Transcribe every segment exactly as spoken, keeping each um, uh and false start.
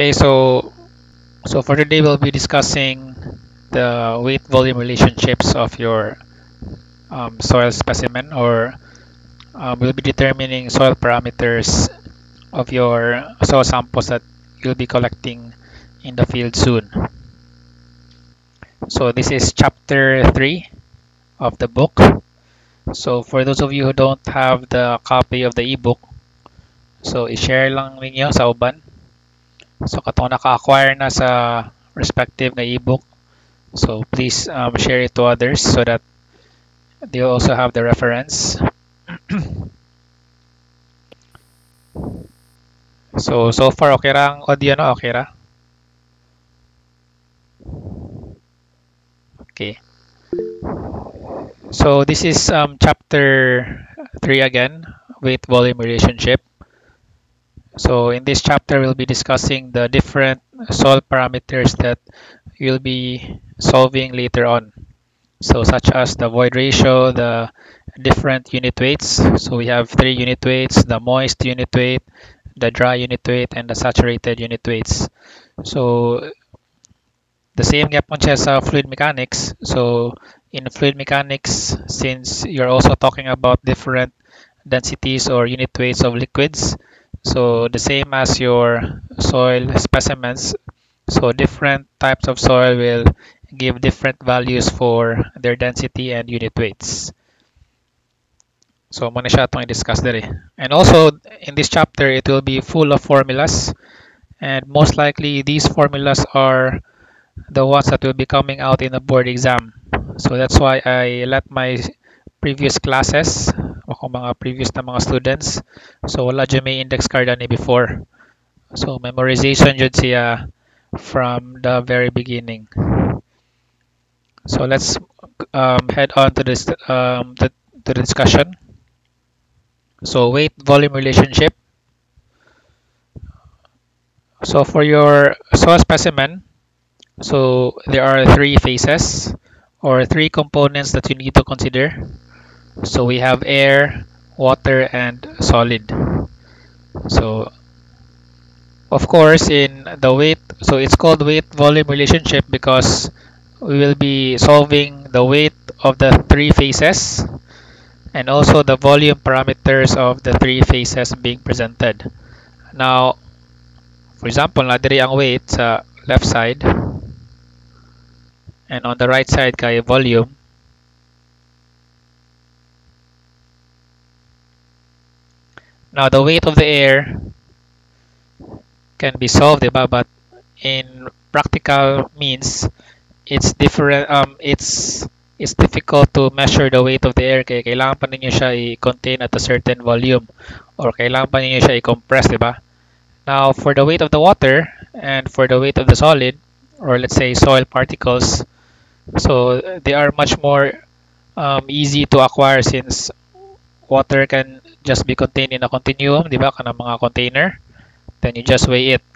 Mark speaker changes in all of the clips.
Speaker 1: Okay, so so for today we'll be discussing the weight volume relationships of your um, soil specimen, or um, we'll be determining soil parameters of your soil samples that you'll be collecting in the field soon. So this is chapter three of the book. So for those of you who don't have the copy of the ebook, so i-share lang ninyo sa uban. So katong naka-acquire na sa respective na ebook, so please um, share it to others so that they also have the reference. so so far okay ra ang audio, no? Okay ra? Okay. So this is um, chapter three again, weight volume relationship. So in this chapter we'll be discussing the different soil parameters that you'll be solving later on. So such as the void ratio, the different unit weights. So we have three unit weights: the moist unit weight, the dry unit weight, and the saturated unit weights. So the same gapon siya sa fluid mechanics. So in fluid mechanics, since you're also talking about different densities or unit weights of liquids, so the same as your soil specimens, so different types of soil will give different values for their density and unit weights. So muna siya itong i-discuss diri. And also in this chapter it will be full of formulas, and most likely these formulas are the ones that will be coming out in the board exam. So that's why I let my previous classes, o kung mga previous na mga students, so wala dyan may index card ani before. So memorization jud siya from the very beginning. So let's um, head on to this um, the, to the discussion. So weight volume relationship. So for your soil specimen, so there are three phases or three components that you need to consider. So we have air, water, and solid. So of course in the weight, so it's called weight volume relationship because we will be solving the weight of the three phases and also the volume parameters of the three phases being presented. Now, for example, na diri ang weight sa left side and on the right side kay volume. Now the weight of the air can be solved, diba? But in practical means, it's different. Um, it's it's difficult to measure the weight of the air. Kaya kailangan pa ninyo siya i-contain at a certain volume, or kailangan pa ninyo siya i-compress, diba? Now for the weight of the water and for the weight of the solid, or let's say soil particles, so they are much more um, easy to acquire since water can just be contained in a continuum, di ba? Kanang mga container. Then you just weigh it.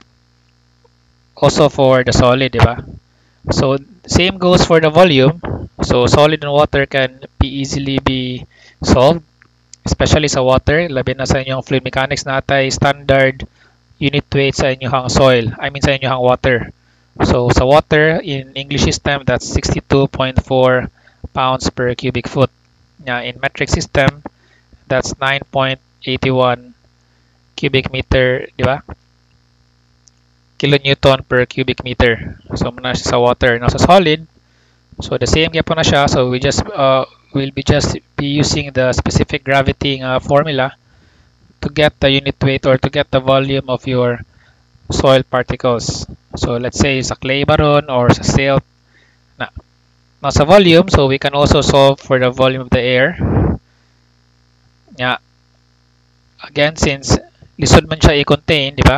Speaker 1: Also for the solid, di ba? So same goes for the volume. So solid and water can be easily be solved, especially sa water. Labi na sa inyong fluid mechanics natay standard unit weight sa inyong soil. I mean sa inyong water. So sa water in English system, that's sixty-two point four pounds per cubic foot. Yeah, in metric system, that's nine point eight one cubic meter, di ba? Kilonewton per cubic meter. So muna siya sa water. Now sa solid, so the same gyapon na siya. So we just uh, will be just be using the specific gravity uh, formula to get the unit weight or to get the volume of your soil particles. So let's say sa clay baron or sa silt. Na, now sa volume, so we can also solve for the volume of the air. Yeah. Again, since lisod man siya i-contain, di ba?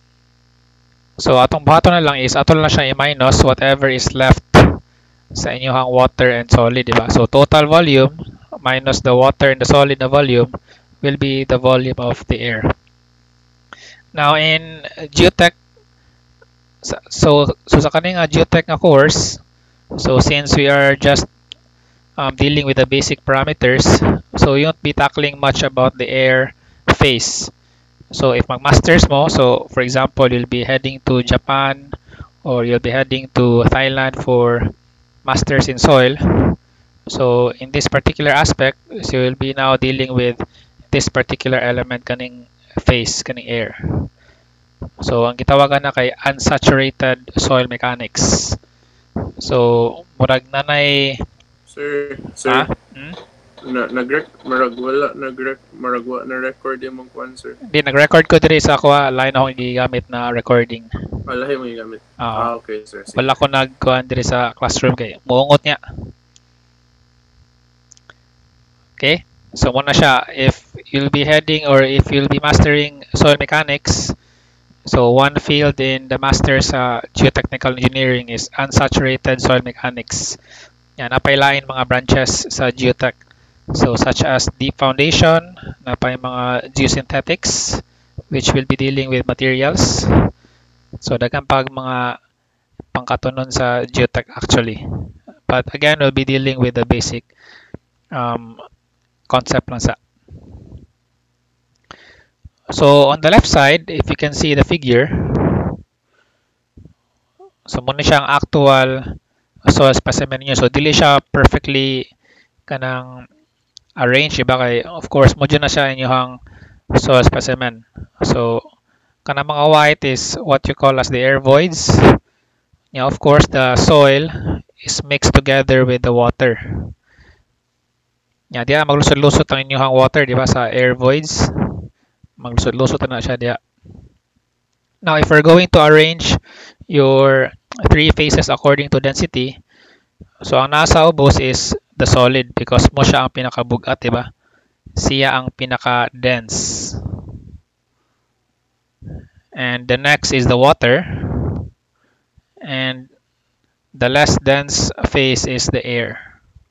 Speaker 1: So atong bato na lang is ato lang siya i-minus whatever is left sa inyong water and solid, di ba? So total volume minus the water and the solid na volume will be the volume of the air. Now in geotech, so so sa kaning uh, geotech na course, so since we are just um, dealing with the basic parameters, so you won't be tackling much about the air phase. So if mag-masters mo, so for example, you'll be heading to Japan or you'll be heading to Thailand for masters in soil. So in this particular aspect, so you'll be now dealing with this particular element kaning phase, kaning air. So ang gitawagan na kay unsaturated soil mechanics. So murag nanay
Speaker 2: Sir, sir.
Speaker 1: ah? Hmm?
Speaker 2: Na nagrek marag wala nagrek marag wa na record yung mong kwan, sir.
Speaker 1: Di nag-record ko diri sa ako line akong gigamit na recording.
Speaker 2: Wala mo gamit.
Speaker 1: Ah,
Speaker 2: Ah, okay, sir. Sige.
Speaker 1: wala ko nagkuhan diri sa classroom kay muungot niya. Okay? So muna siya, if you'll be heading or if you'll be mastering soil mechanics, so one field in the master sa geotechnical engineering is unsaturated soil mechanics. Yan, napailain mga branches sa geotech. So such as deep foundation, napay mga geosynthetics, which will be dealing with materials. So daghang pag mga pangkatunon sa geotech actually. But again, we'll be dealing with the basic um, concept lang sa. So on the left side, if you can see the figure, so muna siya ang actual soil specimen niyo. So dili siya perfectly kanang arrange iba kay of course mo na siya inyong soil specimen. So kanang mga white is what you call as the air voids. Yeah, of course the soil is mixed together with the water. Yeah, diya maglusot-lusot ang inyong water, di ba, sa air voids. Maglusot-lusot na siya diya. Now, if we're going to arrange your three phases according to density, so ang nasa ubos is the solid because mo siya ang pinakabugat, di ba? Siya ang pinaka-dense. And the next is the water. And the less dense phase is the air.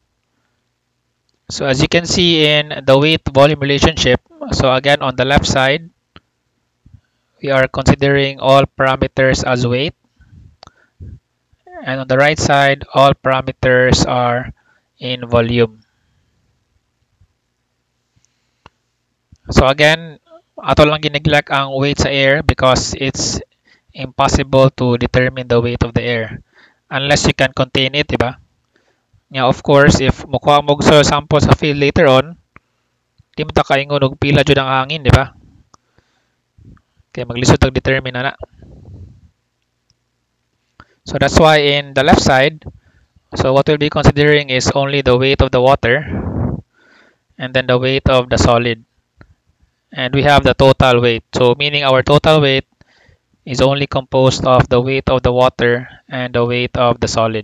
Speaker 1: So as you can see in the weight volume relationship, so again on the left side, we are considering all parameters as weight. And on the right side, all parameters are in volume. So again, ato lang gineglect ang weight sa air because it's impossible to determine the weight of the air unless you can contain it, diba? Yeah, of course, if mukuha mo soil sample sa field later on, di mo ta kaingon og pila jud ang hangin, di ba? Kaya maglisod og determine na na. So that's why in the left side, so what we'll be considering is only the weight of the water and then the weight of the solid. And we have the total weight. So meaning our total weight is only composed of the weight of the water and the weight of the solid.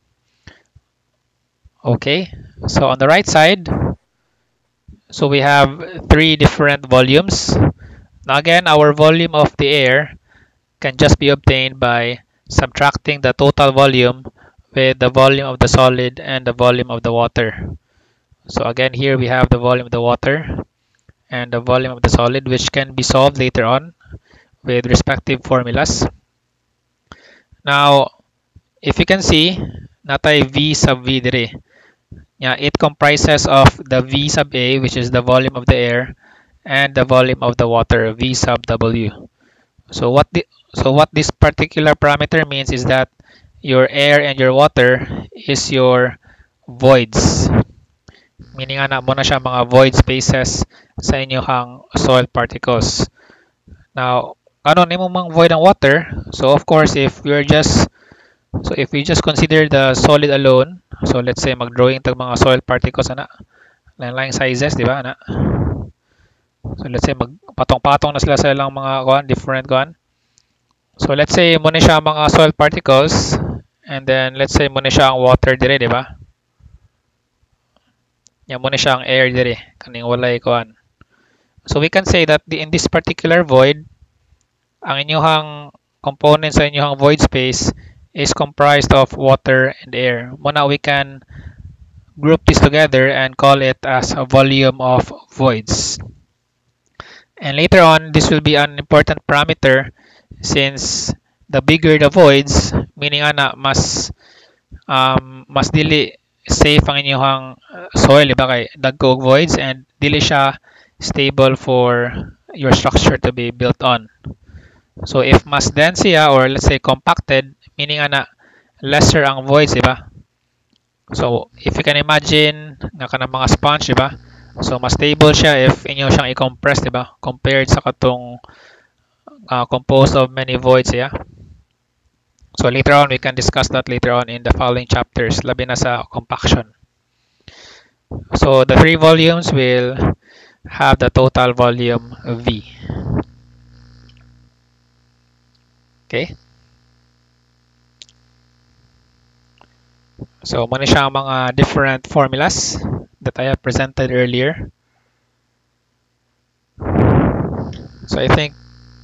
Speaker 1: Okay, so on the right side, so we have three different volumes. Now again, our volume of the air can just be obtained by subtracting the total volume with the volume of the solid and the volume of the water. So again, here we have the volume of the water and the volume of the solid, which can be solved later on with respective formulas. Now, if you can see, natay V sub V dire. Yeah, it comprises of the V sub A, which is the volume of the air, and the volume of the water, V sub W. So what the so what this particular parameter means is that your air and your water is your voids. Meaning ana mo na siya mga void spaces sa inyong soil particles. Now, ano nimo mang void ang water? So of course, if we're just so if we just consider the solid alone, so let's say mag-drawing tag mga soil particles ana, lain-lain sizes, di ba ana? So let's say magpatong-patong na sila sa ilang mga kuan, different kuan. So let's say mo na siya mga soil particles and then let's say mo na siya ang water dire, di ba? Yan mo na siya ang air dire, kaning walay kuan. So we can say that the, in this particular void, ang inyong components sa inyong void space is comprised of water and air. Muna we can group this together and call it as a volume of voids. And later on, this will be an important parameter since the bigger the voids, meaning ana mas um, mas dili safe ang inyong soil, diba kay dagko voids and dili siya stable for your structure to be built on. So if mas dense siya, or let's say compacted, meaning ana lesser ang voids, di ba? So if you can imagine nga kanang mga sponge, di ba? So mas stable siya if inyo siyang i-compress, di ba? Compared sa katong uh, composed of many voids, yeah. So later on we can discuss that later on in the following chapters, labi na sa compaction. So the three volumes will have the total volume V. Okay? So muna siya ang mga different formulas that I have presented earlier. So I think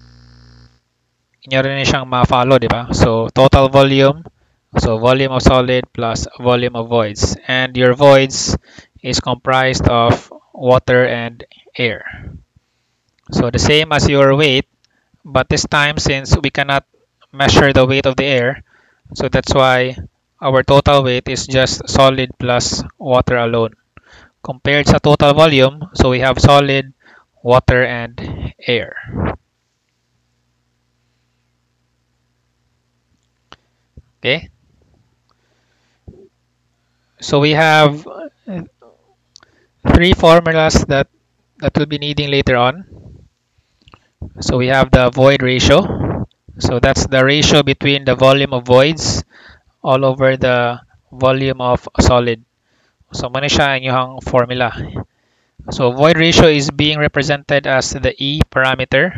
Speaker 1: inyo rin siyang ma-follow, di ba? So total volume, so volume of solid plus volume of voids. And your voids is comprised of water and air. So the same as your weight, but this time since we cannot measure the weight of the air, so that's why our total weight is just solid plus water alone. Compared sa total volume, so we have solid, water, and air. Okay. So we have three formulas that that we'll be needing later on. So we have the void ratio. So that's the ratio between the volume of voids all over the volume of solid. So muna siya inyong formula. So void ratio is being represented as the E parameter.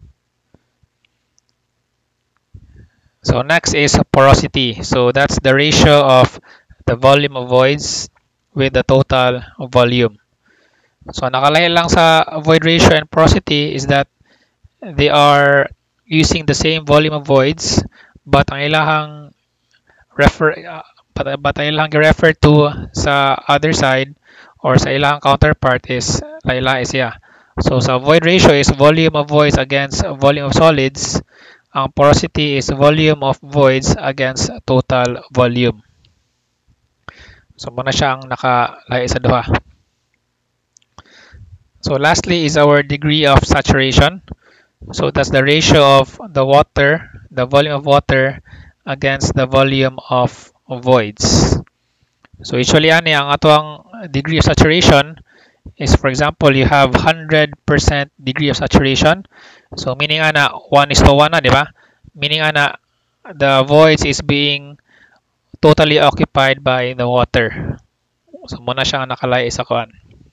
Speaker 1: So next is porosity. So that's the ratio of the volume of voids with the total volume. So nakalayo lang sa void ratio and porosity is that they are using the same volume of voids, but ang ilahang refer uh, but, but ang ilahang refer to sa other side or sa ilahang counterpart is laila is yeah. So sa void ratio is volume of voids against volume of solids. Ang porosity is volume of voids against total volume. So muna siya ang nakalayo sa duha. So lastly is our degree of saturation. So that's the ratio of the water, the volume of water against the volume of voids. So usually ani ang atong degree of saturation is, for example, you have one hundred percent degree of saturation. So meaning ana one is to one na, di ba? Meaning ana the voids is being totally occupied by the water. So muna siya nakalay sa kuan.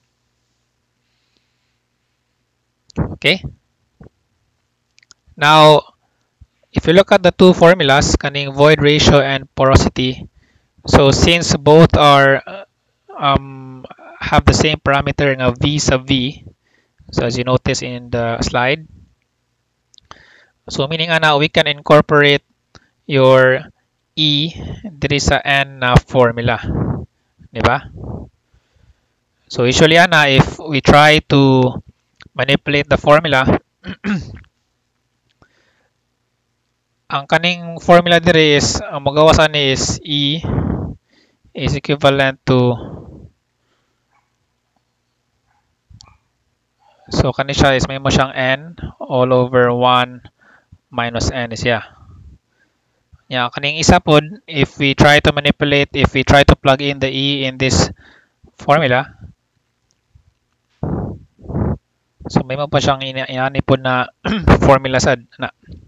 Speaker 1: Okay? Now, if you look at the two formulas, kaning void ratio and porosity, so since both are um, have the same parameter ng V sub V, so as you notice in the slide, so meaning ana we can incorporate your E diri sa N na formula, di ba? So usually ana if we try to manipulate the formula, ang kaning formula diri is ang magawas ani is E is equivalent to, so kani siya is may mo siyang N all over one minus N is yeah. Yeah, kaning isa pod, if we try to manipulate, if we try to plug in the E in this formula, so may mo pa siyang inani pod na formula sad na.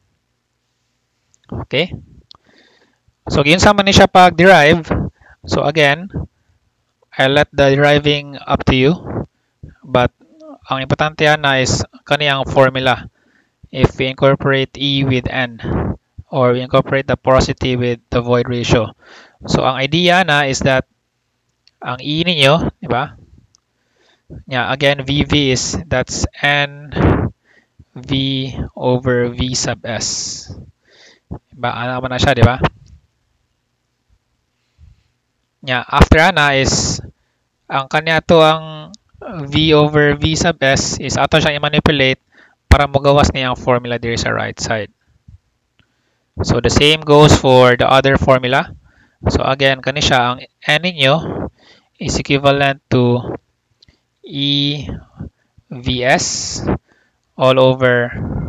Speaker 1: Okay? So ginsama ni siya pag derive. So again, I let the deriving up to you. But ang importante na is kaniyang formula. If we incorporate E with N, or we incorporate the porosity with the void ratio. So ang idea na is that ang E ninyo, di ba? Yeah, again V V is that's N V over V sub S. Diba? Ano naman na siya, di ba? Yeah, after ana is ang kanya to ang V over V sub S is ato siyang i-manipulate para magawas niya ang formula diri sa right side. So the same goes for the other formula. So again, kani siya ang N ninyo is equivalent to E V S all over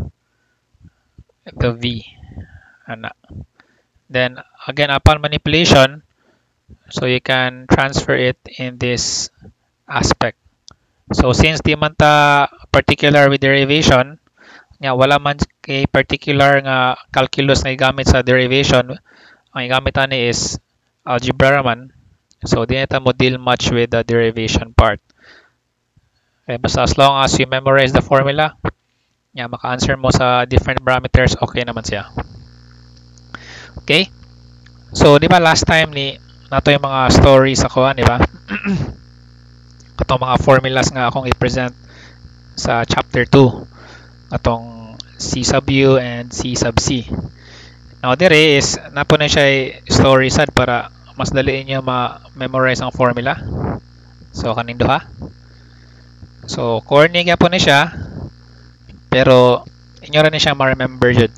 Speaker 1: the V. Ana. Then again, upon manipulation, so you can transfer it in this aspect. So since di man ta particular with derivation, nga wala man kay particular nga calculus na igamit sa derivation, ang igamit ani is algebra man. So di na ta mo deal much with the derivation part. Okay, basta as long as you memorize the formula, nga maka-answer mo sa different parameters, okay naman siya. Okay? So, di ba last time ni nato yung mga stories ako, di ba? Katong mga formulas nga akong i-present sa chapter two. Katong C sub U and C sub C. Now, dire is, napo na siya story sad para mas daliin niyo ma-memorize ang formula. So, kaning duha. So, corny nga po na siya, pero inyo rin siya ma-remember jud.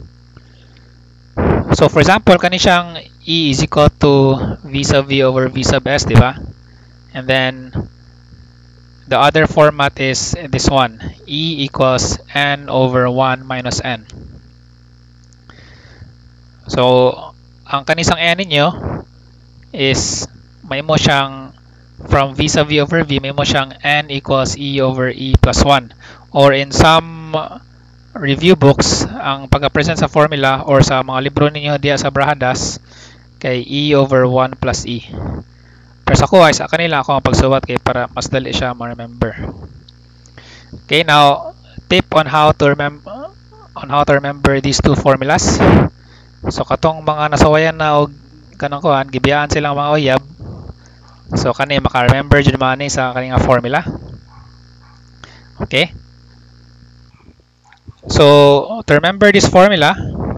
Speaker 1: So for example, kani siyang E is equal to V sub V over V sub S, di ba? And then the other format is this one, E equals N over one minus N. So ang kanisang N ninyo is may mo siyang from V sub V over V, may mo siyang N equals E over E plus one. Or in some review books, ang pagka-present sa formula or sa mga libro ninyo diya sa Brahadas kay E over one plus E. Pero sa ko ay sa kanila ako ang pagsuwat kay para mas dali siya ma-remember. Okay, now tip on how to remember on how to remember these two formulas. So katong mga nasawayan na og kanang kuan gibiyaan silang mga uyab. So kani maka-remember jud man ni sa kaning formula. Okay? So, to remember this formula,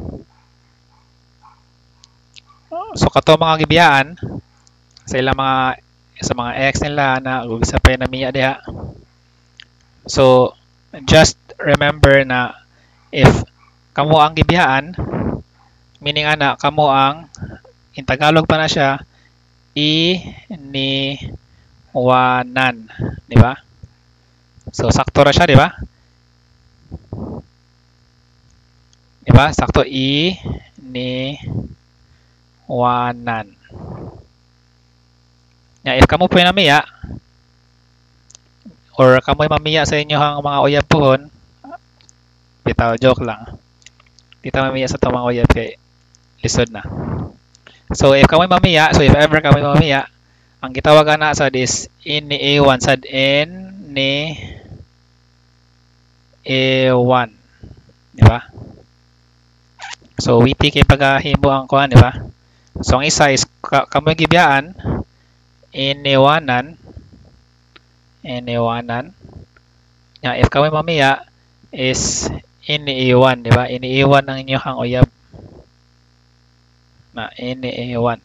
Speaker 1: so kato mga gibiyaan sa ilang mga sa mga x nila na ug isa pa na miya diha. So, just remember na if kamo ang gibiyaan, meaning ana kamo ang in Tagalog pa na siya i ni wanan, di ba? So, sakto ra siya, di ba? Diba? Sakto I ni wanan. Ya, if kamo po namiya or kamo mamiya sa inyo hang mga uyab pohon, bitaw joke lang. Di ta mamiya sa to mga uyab kay lisod na. So if kamo mamiya, so if ever kamo mamiya, ang gitawag na sa this in ni A one sad in ni A one. Diba? So, witi kay pagahimo ang kuan, di ba? So, ang isa is kamoy gibiyaan iniwanan iniwanan. Ya, if kamoy mamiya is iniiwan, di ba? Iniiwan ang inyong uyab. Na iniiwan.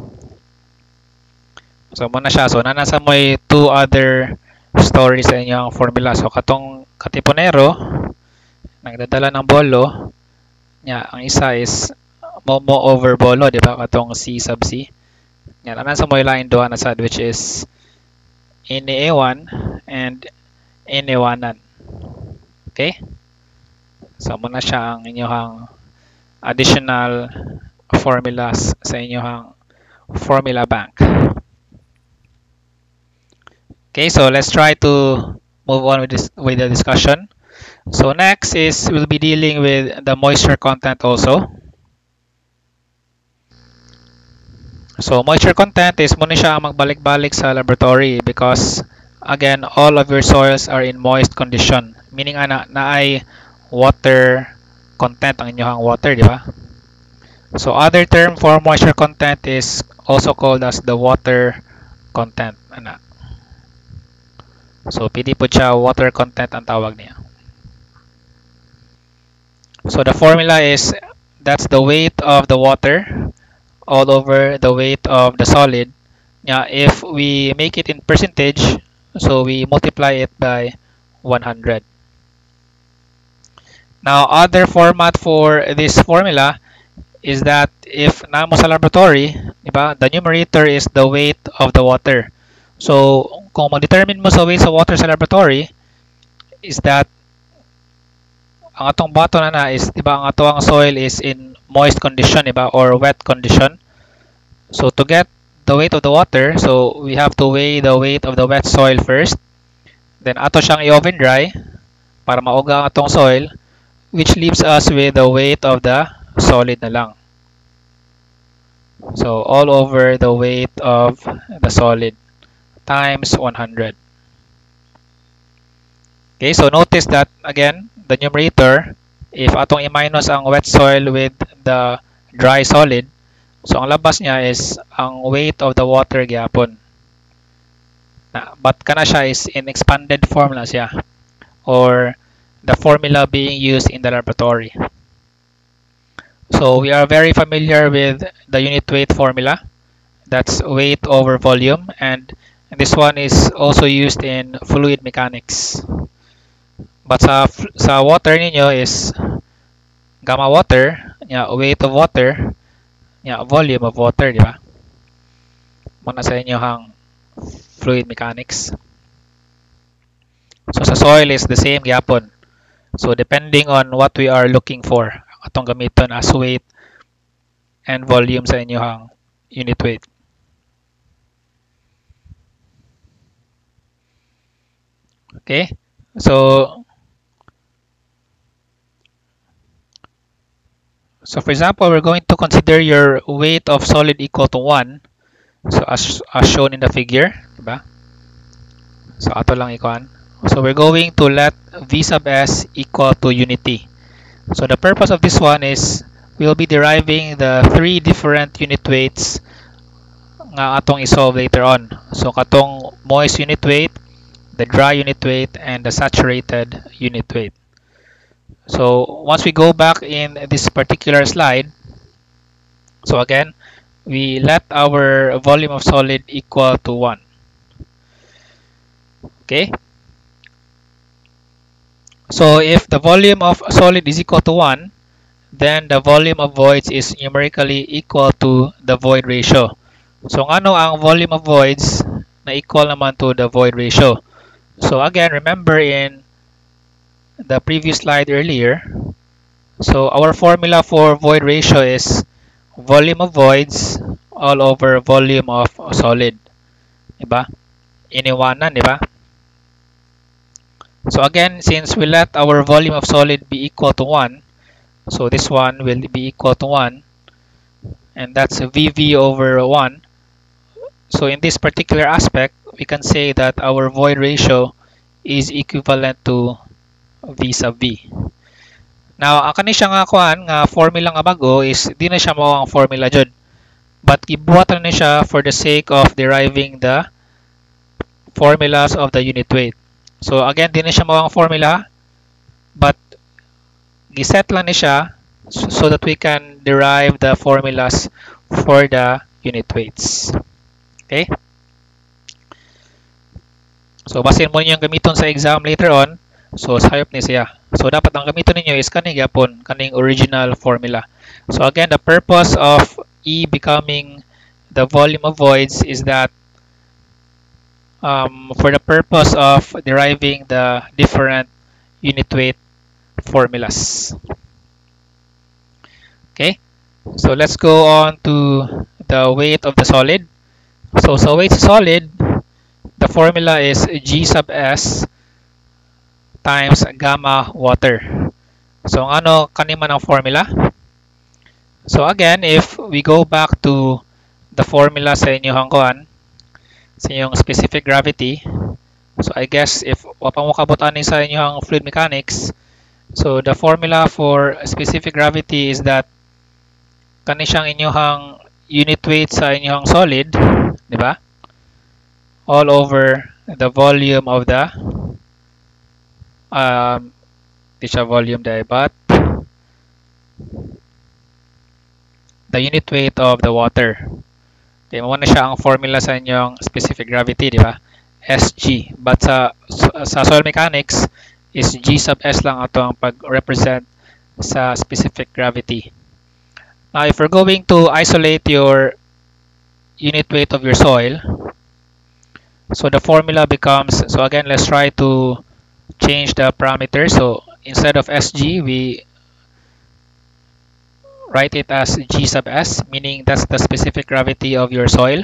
Speaker 1: So, muna siya. So, nanasa mo'y two other stories sa inyong formula. So, katong katipunero nagdadala ng bolo. Yeah, ang isa is Momo over bolo, di ba? Katong C sub C. Yan, anan sa mo line doon na sad which is iniiwan and iniwanan. Okay? So, muna siya ang inyong additional formulas sa inyong formula bank. Okay, so let's try to move on with this with the discussion. So next is we'll be dealing with the moisture content also. So moisture content is muna siya ang magbalik-balik sa laboratory because again all of your soils are in moist condition. Meaning ana na ay water content ang inyong water, di ba? So other term for moisture content is also called as the water content. Ana. So pwede po siya water content ang tawag niya. So the formula is that's the weight of the water all over the weight of the solid. Yeah, if we make it in percentage, so we multiply it by one hundred. Now other format for this formula is that if namo sa laboratory, diba, the numerator is the weight of the water. So kung mag-determine mo sa weight sa water sa laboratory is that ang atong bato na na is, di ba, ang atong soil is in moist condition, di ba, or wet condition. So to get the weight of the water, so we have to weigh the weight of the wet soil first. Then ato siyang i-oven dry para mauga ang atong soil, which leaves us with the weight of the solid na lang. So all over the weight of the solid times one hundred. Okay, so notice that again, the numerator, if atong i-minus ang wet soil with the dry solid, so ang labas niya is ang weight of the water gyapon. Na, but kana siya is in expanded form lang siya, or the formula being used in the laboratory. So we are very familiar with the unit weight formula. That's weight over volume, and this one is also used in fluid mechanics. But sa, sa water ninyo is gamma water, yeah, weight of water, yeah, volume of water, di ba? Muna sa inyo hang fluid mechanics. So sa soil is the same gyapon. So depending on what we are looking for, atong gamiton as weight and volume sa inyo hang unit weight. Okay, so So for example, we're going to consider your weight of solid equal to one. So as, as shown in the figure, diba? So ato lang ikuan. So we're going to let V sub S equal to unity. So the purpose of this one is we'll be deriving the three different unit weights nga atong isolve later on. So katong moist unit weight, the dry unit weight, and the saturated unit weight. So once we go back in this particular slide, so again, we let our volume of solid equal to one. Okay. So if the volume of solid is equal to one, then the volume of voids is numerically equal to the void ratio. So ano ang volume of voids na equal naman to the void ratio? So again, remember in the previous slide earlier, so our formula for void ratio is volume of voids all over volume of solid, diba? Iniwanan, diba? So again, since we let our volume of solid be equal to one, so this one will be equal to one, and that's V V over one. So in this particular aspect, we can say that our void ratio is equivalent to V sub V. Now, ang kani siya nga kuan nga formula nga bago is di na siya mao ang formula jud. But gibuhat na siya for the sake of deriving the formulas of the unit weight. So again, di na siya mao ang formula, but giset lang ni siya so that we can derive the formulas for the unit weights. Okay? So basin mo niyo yung gamiton sa exam later on. So sayop ni siya. So dapat ang gamiton ninyo is kani gyapon kaning original formula. So again, the purpose of E becoming the volume of voids is that um, for the purpose of deriving the different unit weight formulas. Okay, so let's go on to the weight of the solid. So sa weight sa solid, the formula is G sub S times gamma water. So ano kaniman ang formula? So again, if we go back to the formula sa inyong kuan, sa inyong specific gravity, so I guess if wapang makabot ani sa inyong fluid mechanics, so the formula for specific gravity is that kani siyang inyong unit weight sa inyong solid, di ba? All over the volume of the um di siya volume dahil, but the unit weight of the water. Okay, muna siya ang formula sa inyong specific gravity, di ba? S G. But sa sa soil mechanics is G sub S lang ato ang pag-represent sa specific gravity. Now, if we're going to isolate your unit weight of your soil, so the formula becomes, so again, let's try to change the parameters. So instead of S G, we write it as G sub S, meaning that's the specific gravity of your soil.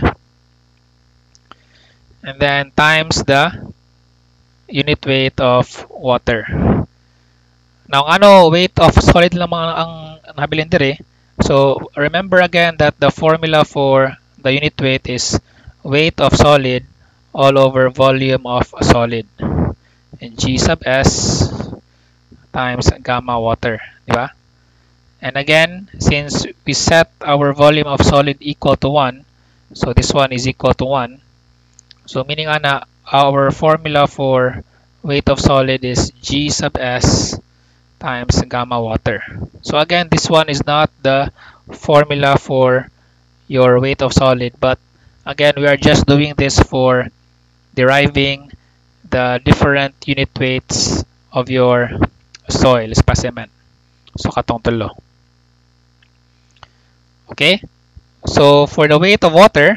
Speaker 1: And then times the unit weight of water. Now, ano, weight of solid lang mga ang nabilin dire. So, remember again that the formula for the unit weight is weight of solid all over volume of solid. And G sub S times gamma water. Diba? And again, since we set our volume of solid equal to one, so this one is equal to one. So, meaning na our formula for weight of solid is G sub S times gamma water. So again, this one is not the formula for your weight of solid, but again, we are just doing this for deriving the different unit weights of your soil specimen. So katong tulo. Okay? So for the weight of water,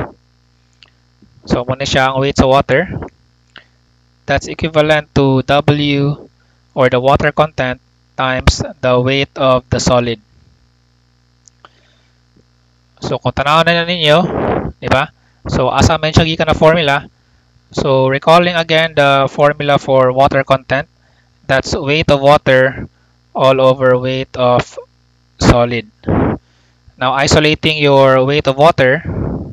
Speaker 1: so muna siya ang weight sa water. That's equivalent to W, or the water content, times the weight of the solid. So kung tanaw na ninyo, di ba? So asa man siya gikan na formula. So recalling again the formula for water content, that's weight of water all over weight of solid. Now isolating your weight of water,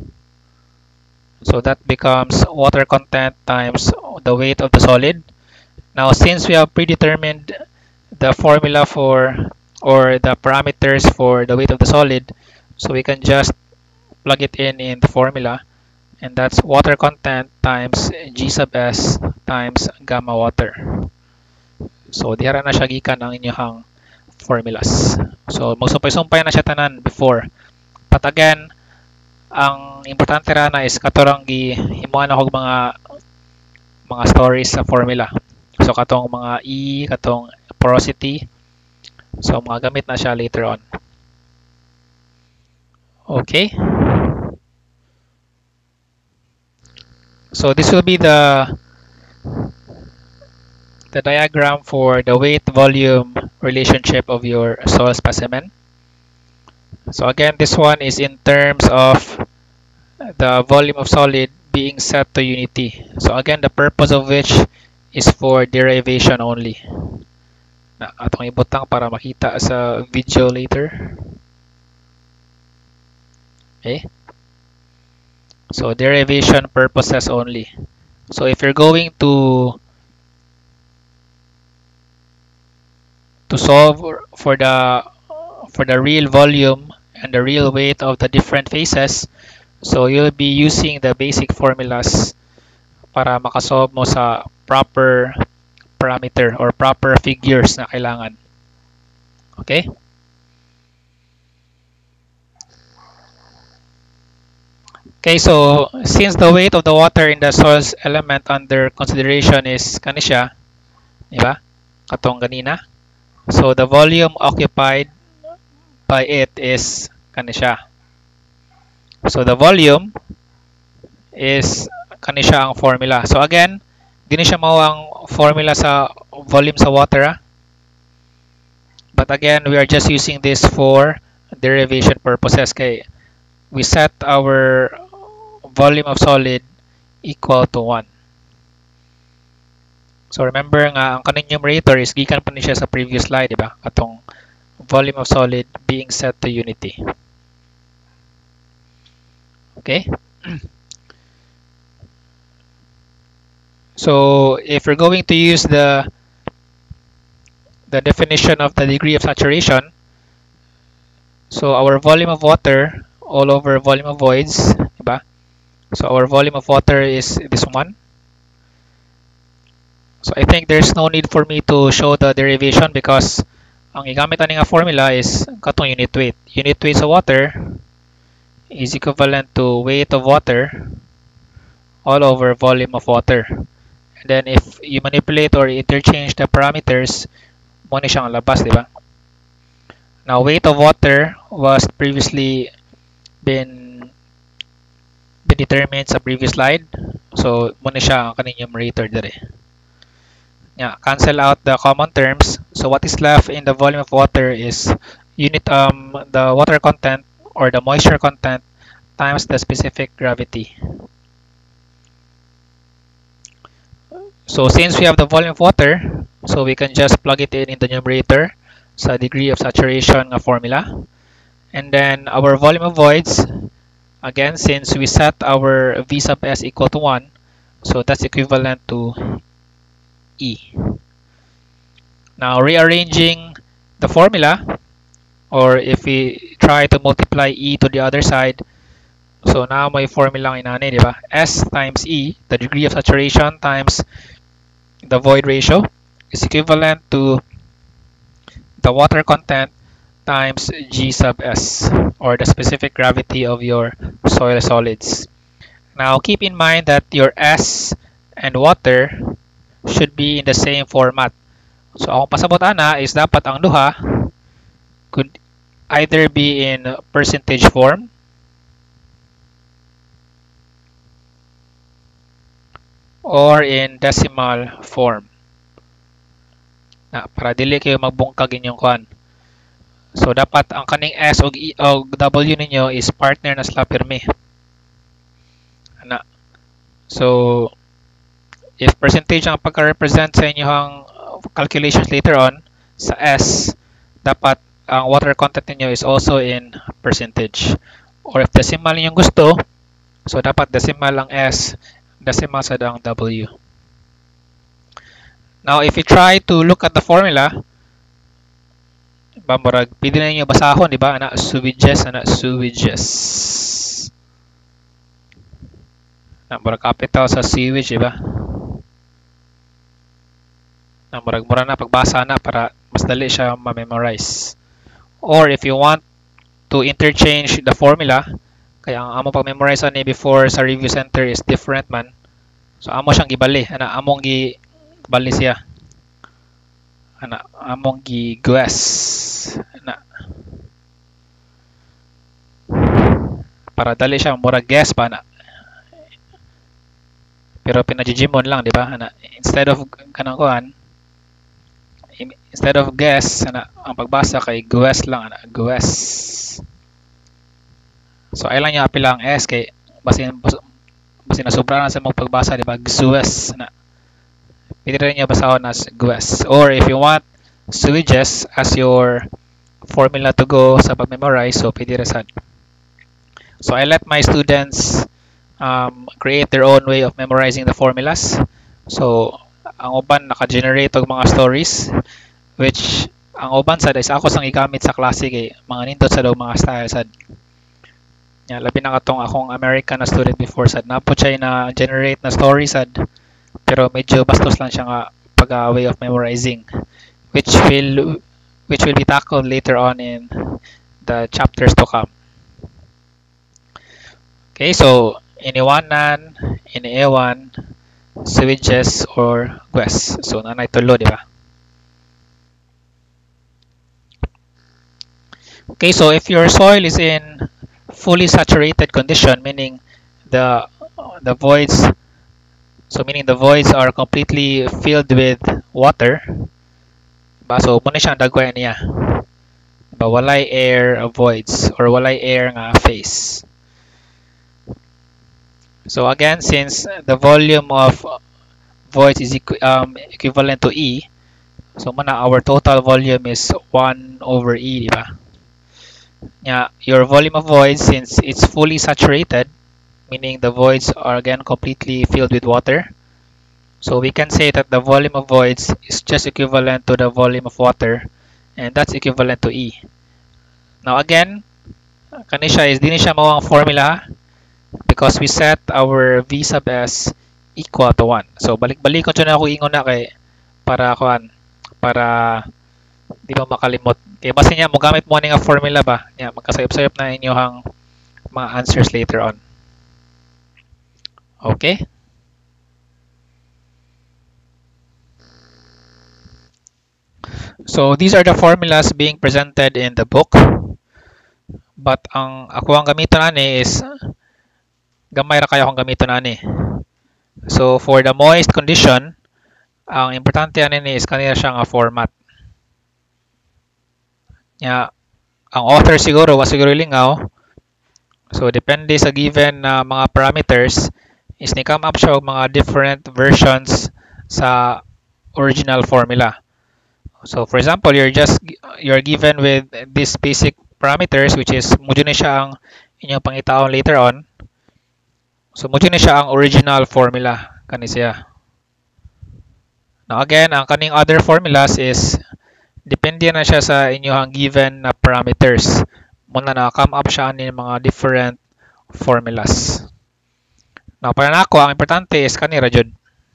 Speaker 1: so that becomes water content times the weight of the solid. Now, since we have predetermined the formula for, or the parameters for the weight of the solid, so we can just plug it in in the formula, and that's water content times G sub S times gamma water. So, diara na siya gikan ang inyong formulas. So, magsumpay-sumpay na siya tanan before. But again, ang importante ra na is katorang gihimuan ako mga mga stories sa formula. So katong mga E, katong porosity. So mga gamit na siya later on. Okay. So this will be the the diagram for the weight volume relationship of your soil specimen. So again, this one is in terms of the volume of solid being set to unity. So again, the purpose of which is for derivation only. Na atong ibutang para makita sa video later. Okay. So derivation purposes only. So if you're going to to solve for the for the real volume and the real weight of the different phases, so you'll be using the basic formulas para makasolve mo sa proper parameter or proper figures na kailangan. Okay? Okay, so since the weight of the water in the soil's element under consideration is kani siya, di ba? Katong ganina. So the volume occupied by it is kani siya. So the volume is kani siya ang formula. So again, di siya mao ang formula sa volume sa water. Ah. But again, we are just using this for derivation purposes kay we set our volume of solid equal to one. So remember nga ang kaning numerator is gikan pa ni siya sa previous slide, di ba? Katong volume of solid being set to unity. Okay? So if we're going to use the the definition of the degree of saturation, so our volume of water all over volume of voids, diba? So our volume of water is this one. So I think there's no need for me to show the derivation because ang igamit ani nga formula is katong unit weight. Unit weight sa water is equivalent to weight of water all over volume of water. And then if you manipulate or interchange the parameters, mo ni siyang labas, di ba? Now, weight of water was previously been been determined sa previous slide. So, mo ni siya ang kaning numerator dire. Yeah, cancel out the common terms. So what is left in the volume of water is unit um the water content or the moisture content times the specific gravity. So since we have the volume of water, so we can just plug it in in the numerator sa degree of saturation na formula. And then our volume of voids, again, since we set our V sub S equal to one, so that's equivalent to E. Now rearranging the formula, or if we try to multiply E to the other side, so now may formula ang inani, di ba? S times E, the degree of saturation times the void ratio, is equivalent to the water content times G sub S, or the specific gravity of your soil solids. Now keep in mind that your S and water should be in the same format. So ang pasabot ana is dapat ang duha could either be in percentage form or in decimal form. Na para dili kayo magbungkag inyong kuan. So dapat ang kaning S o E o W ninyo is partner na sila pirmi. Ana. So if percentage ang pagka-represent sa inyong calculations later on sa S, dapat ang water content ninyo is also in percentage. Or if decimal ninyong gusto, so dapat decimal ang S, decimal sa ang W. Now if you try to look at the formula, bamurag pwede na ninyo basahon, di ba? Ana sewages, ana sewages. Na murag capital sa sewage, di ba? Na murag mura na pagbasa na para mas dali siya ma-memorize. Or if you want to interchange the formula, kaya ang amo pag-memorize ani before sa review center is different man. So amo siyang gibali, ana among gibali siya. Ana among gi-guess. Ana. Para dali siya mura guess pa na. Pero pinajijimon lang, di ba? Ana instead of kanang kuan, instead of guess, ana, ang pagbasa kay guess lang, ana, guess. So ay lang niya apila ang S kay basin basin na sobra na sa mong pagbasa, di ba? Guess, ana. Pwede rin niya basahon as guess. Or if you want sewages as your formula to go sa pag-memorize, so pwede rin sad. So I let my students um, create their own way of memorizing the formulas. So ang uban naka-generate og mga stories, which ang uban sad is ako sang igamit sa klase kay mga nindot sa daw mga style sad. Ya, labi na katong akong American na student before sad napo siya na generate na story sad, pero medyo bastos lang siya nga pag uh, way of memorizing, which will which will be tackled later on in the chapters to come. Okay, so iniwanan, iniiwan, sewages or guess. So nanay tulo, di ba? Okay, so if your soil is in fully saturated condition, meaning the the voids, so meaning the voids are completely filled with water, ba? So muna siyang dagway niya. Ba walay air voids or walay air nga phase. So again, since the volume of voids is equi um, equivalent to E, so muna our total volume is one over E, di ba? Yeah, your volume of voids, since it's fully saturated, meaning the voids are again completely filled with water, so we can say that the volume of voids is just equivalent to the volume of water, and that's equivalent to E. Now again, kanisha is din siya mawang formula because we set our V sub S equal to one. So balik-balik ko na ako ingon na kay para kuan para di ba makalimot. Kaya basta niya mo gamit mo nga formula ba? Nya magkasayop-sayop na inyohang mga answers later on. Okay? So these are the formulas being presented in the book. But ang ako ang gamiton ani is gamay ra kayo akong gamiton ani. So for the moist condition, ang importante ani ni is kanila siya nga format. Nya ang author siguro wa siguro lingaw. So depende sa given na uh, mga parameters is ni come up siya og mga different versions sa original formula. So for example, you're just you're given with this basic parameters which is mo ni siya ang inyong pangitaon later on. So mo ni siya ang original formula kani siya. Now again, ang kaning other formulas is depende na siya sa inyong given na parameters. Muna na come up siya ni mga different formulas. Now para nako ang importante is kanira jud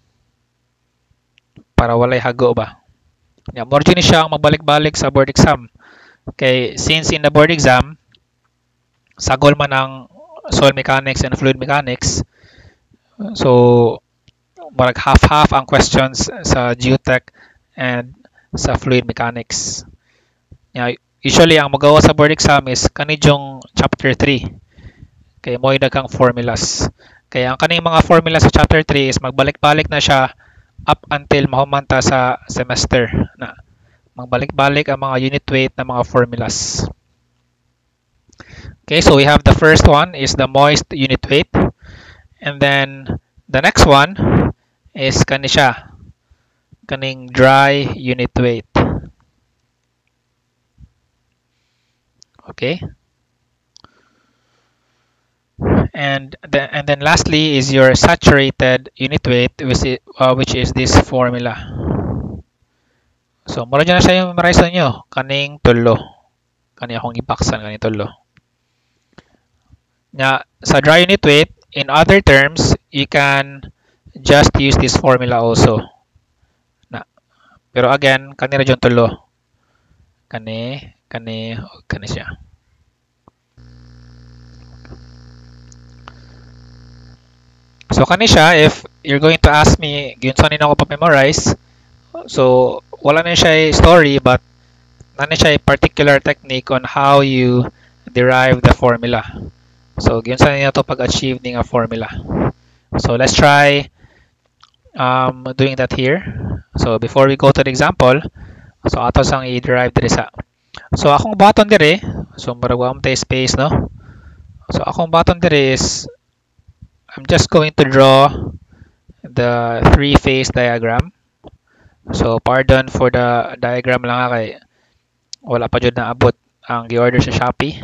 Speaker 1: para walay hago ba. Yeah, more ni siya ang magbalik-balik sa board exam. Okay, since in the board exam sagol man ang soil mechanics and fluid mechanics. So marag half-half ang questions sa geotech and sa fluid mechanics. Yeah, usually ang magawa sa board exam is kanijong chapter three. Kaya mo daghang formulas. Kaya ang kaning mga formula sa chapter three is magbalik-balik na siya up until mahumanta sa semester na magbalik-balik ang mga unit weight na mga formulas. Okay, so we have the first one is the moist unit weight, and then the next one is kani siya kaning dry unit weight. Okay, and then and then lastly is your saturated unit weight, which is, uh, which is this formula. So mura na siya yung memorize niyo kaning tulo, kani akong ibaksan kaning tulo. Nya sa dry unit weight, in other terms, you can just use this formula also. Na. Pero again, kani ra jud tulo. Kani, kani, o kani siya. So kani siya, if you're going to ask me, gyud ni ako pa-memorize, so wala na siya story, but nana siya particular technique on how you derive the formula. So gyud sa niya to pag-achieve ning a formula. So let's try um, doing that here. So before we go to the example, so ato sang i-derive diri sa. So akong button diri, so murag wa tay space no. So akong button diri is I'm just going to draw the three-phase diagram. So pardon for the diagram lang kay wala pa jud naabot ang gi-order sa Shopee.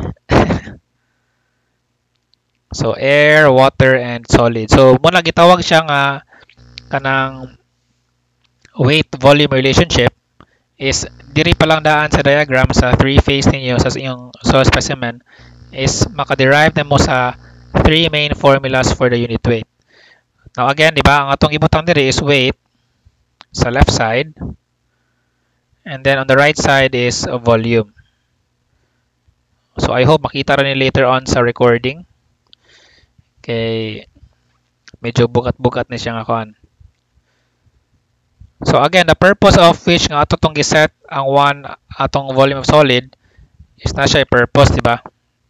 Speaker 1: So air, water, and solid. So muna gitawag siya nga kanang weight volume relationship is diri pa lang daan sa diagram sa three phase ninyo sa inyong soil specimen is maka-derive na mo sa three main formulas for the unit weight. Now again, di ba, ang atong ibutang diri is weight sa left side, and then on the right side is volume. So I hope makita rin later on sa recording. Kay medyo bukat-bukat na siya nga kuan. So again, the purpose of which nga ato tong giset ang one atong volume of solid is na siya purpose, di ba?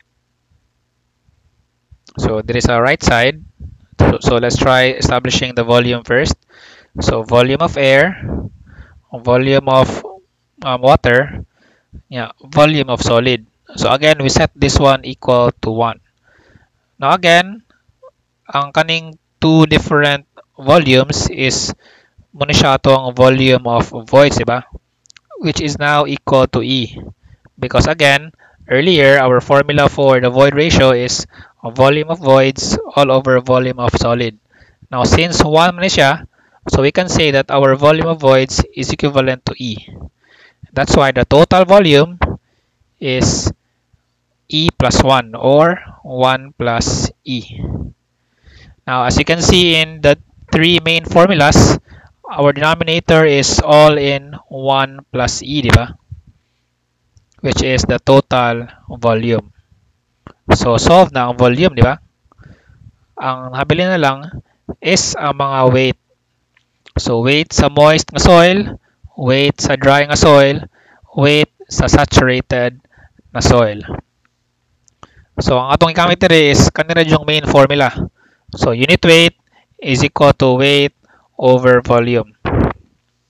Speaker 1: So there is a right side. So, so let's try establishing the volume first. So volume of air, volume of um, water, yeah, volume of solid. So again, we set this one equal to one. Now again, ang kaning two different volumes is muna siya atong volume of voids, diba? Which is now equal to E. Because again, earlier, our formula for the void ratio is volume of voids all over volume of solid. Now, since one man siya, so we can say that our volume of voids is equivalent to E. That's why the total volume is E plus one or one plus E. Now, as you can see in the three main formulas, our denominator is all in one plus E, diba? Which is the total volume. So, solve na ang volume, diba? Ang habili na lang is ang mga weight. So, weight sa moist nga soil, weight sa dry nga soil, weight sa saturated na soil. So, ang atong ikamit diri is kanira yung main formula. So, unit weight is equal to weight over volume.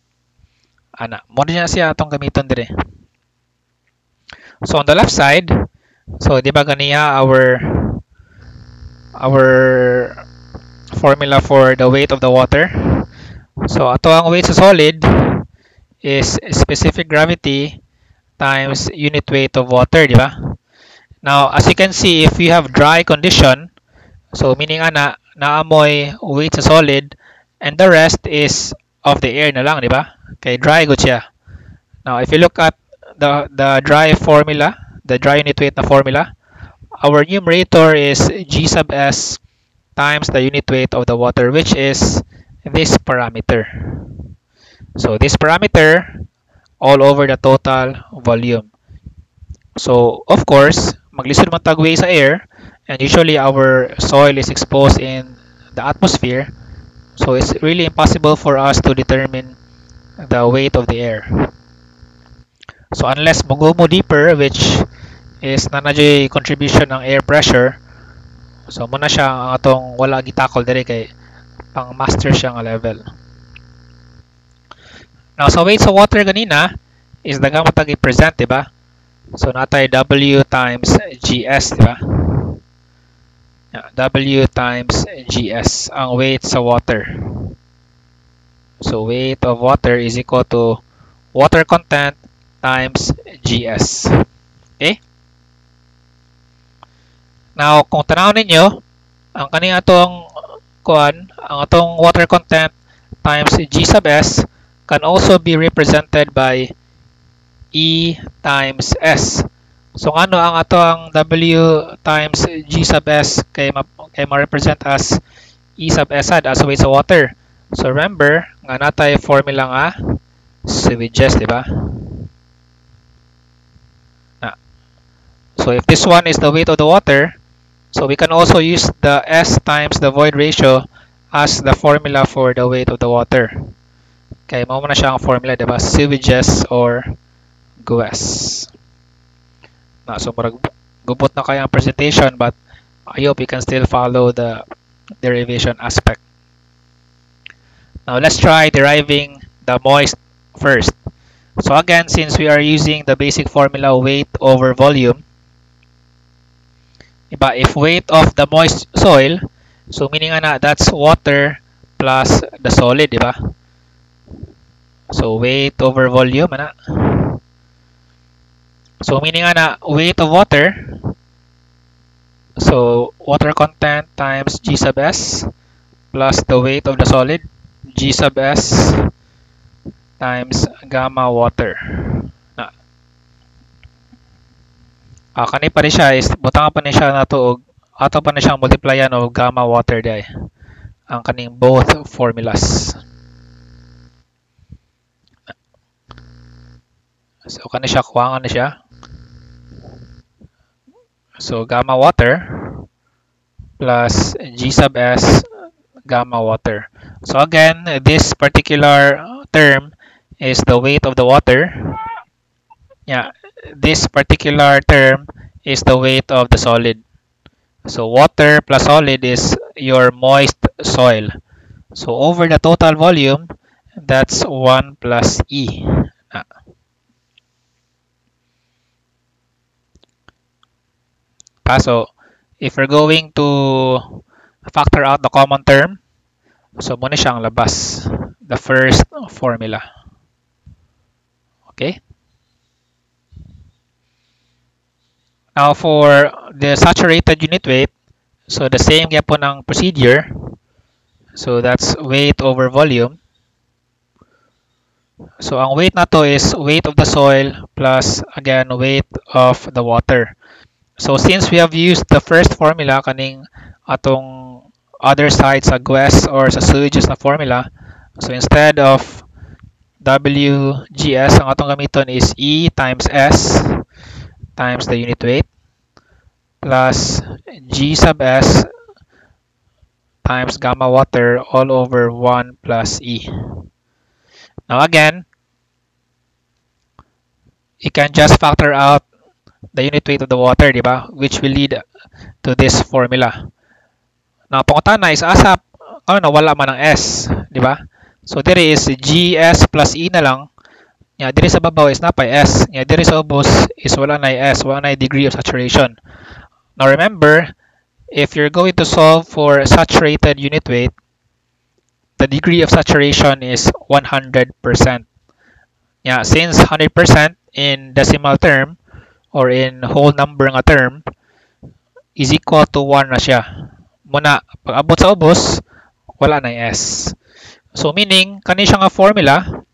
Speaker 1: Ana, mo na siya atong gamiton dire. So on the left side, so di ba ganiya our our formula for the weight of the water. So ato ang weight sa solid is specific gravity times unit weight of water, di ba? Now, as you can see, if you have dry condition, so meaning ana, naamoy weight sa solid, and the rest is of the air na lang, di ba? Okay, dry good siya. Now, if you look at the the dry formula, the dry unit weight na formula, our numerator is G sub S times the unit weight of the water, which is this parameter. So this parameter all over the total volume. So of course, maglisod man tagway sa air, and usually our soil is exposed in the atmosphere. So it's really impossible for us to determine the weight of the air. So unless mo mo deeper, which is nanay contribution ng air pressure, so muna siya ang atong wala gitakol dire kay pang master siya nga level. Now sa weight sa water ganina is daghang matag i-present, di ba? So natay W times G S, di ba? Yeah, W times G S ang weight sa water. So weight of water is equal to water content times G S. Okay? Now, kung tanaw ninyo, ang kaning atong kuan, ang atong water content times G sub S can also be represented by E times S. So ano ang atong W times G sub S kay ma kay ma-represent as E sub S sad as weight sa water. So remember, nga natay formula nga sewages, di ba? So if this one is the weight of the water, so we can also use the S times the void ratio as the formula for the weight of the water. Okay, mao na siya ang formula, diba? Sewages or G U S. Na, so marag gubot na kaya ang presentation, but I hope you can still follow the derivation aspect. Now let's try deriving the moist first. So again, since we are using the basic formula weight over volume, diba, if weight of the moist soil, so meaning ana, that's water plus the solid, diba? So weight over volume, ana. So meaning ana, weight of water, so water content times G sub S plus the weight of the solid, G sub S times gamma water. Na. Ah, kani pa rin siya is butang pa ni siya nato og ato pa na siyang multiplyan og gamma water day. Ang kaning both formulas. So kani siya kuwangan na siya. So gamma water plus G sub S gamma water. So again, this particular term is the weight of the water. Yeah, this particular term is the weight of the solid. So water plus solid is your moist soil. So over the total volume, that's one plus E. Ah. So if we're going to factor out the common term, so muna siyang labas, the first formula. Okay? Now for the saturated unit weight, so the same yapon ang procedure. So that's weight over volume. So ang weight na to is weight of the soil plus again weight of the water. So since we have used the first formula kaning atong other side sa G U S or sa sewages na formula, so instead of W G S, ang atong gamiton is E times S times the unit weight plus G sub S times gamma water all over one plus E. Now again, you can just factor out the unit weight of the water, di ba? Which will lead to this formula. Now, pangutana is asap, ano na wala man ang S, di ba? So there is G S plus E na lang. Nya diri sa babaw is napay S. Nya diri sa ubos is wala na S, wala na degree of saturation. Now remember, if you're going to solve for saturated unit weight, the degree of saturation is one hundred percent. Yeah, since one hundred percent in decimal term or in whole number nga term is equal to one na siya. Muna, pag abot sa ubos, wala na S. So meaning, kani siya nga formula,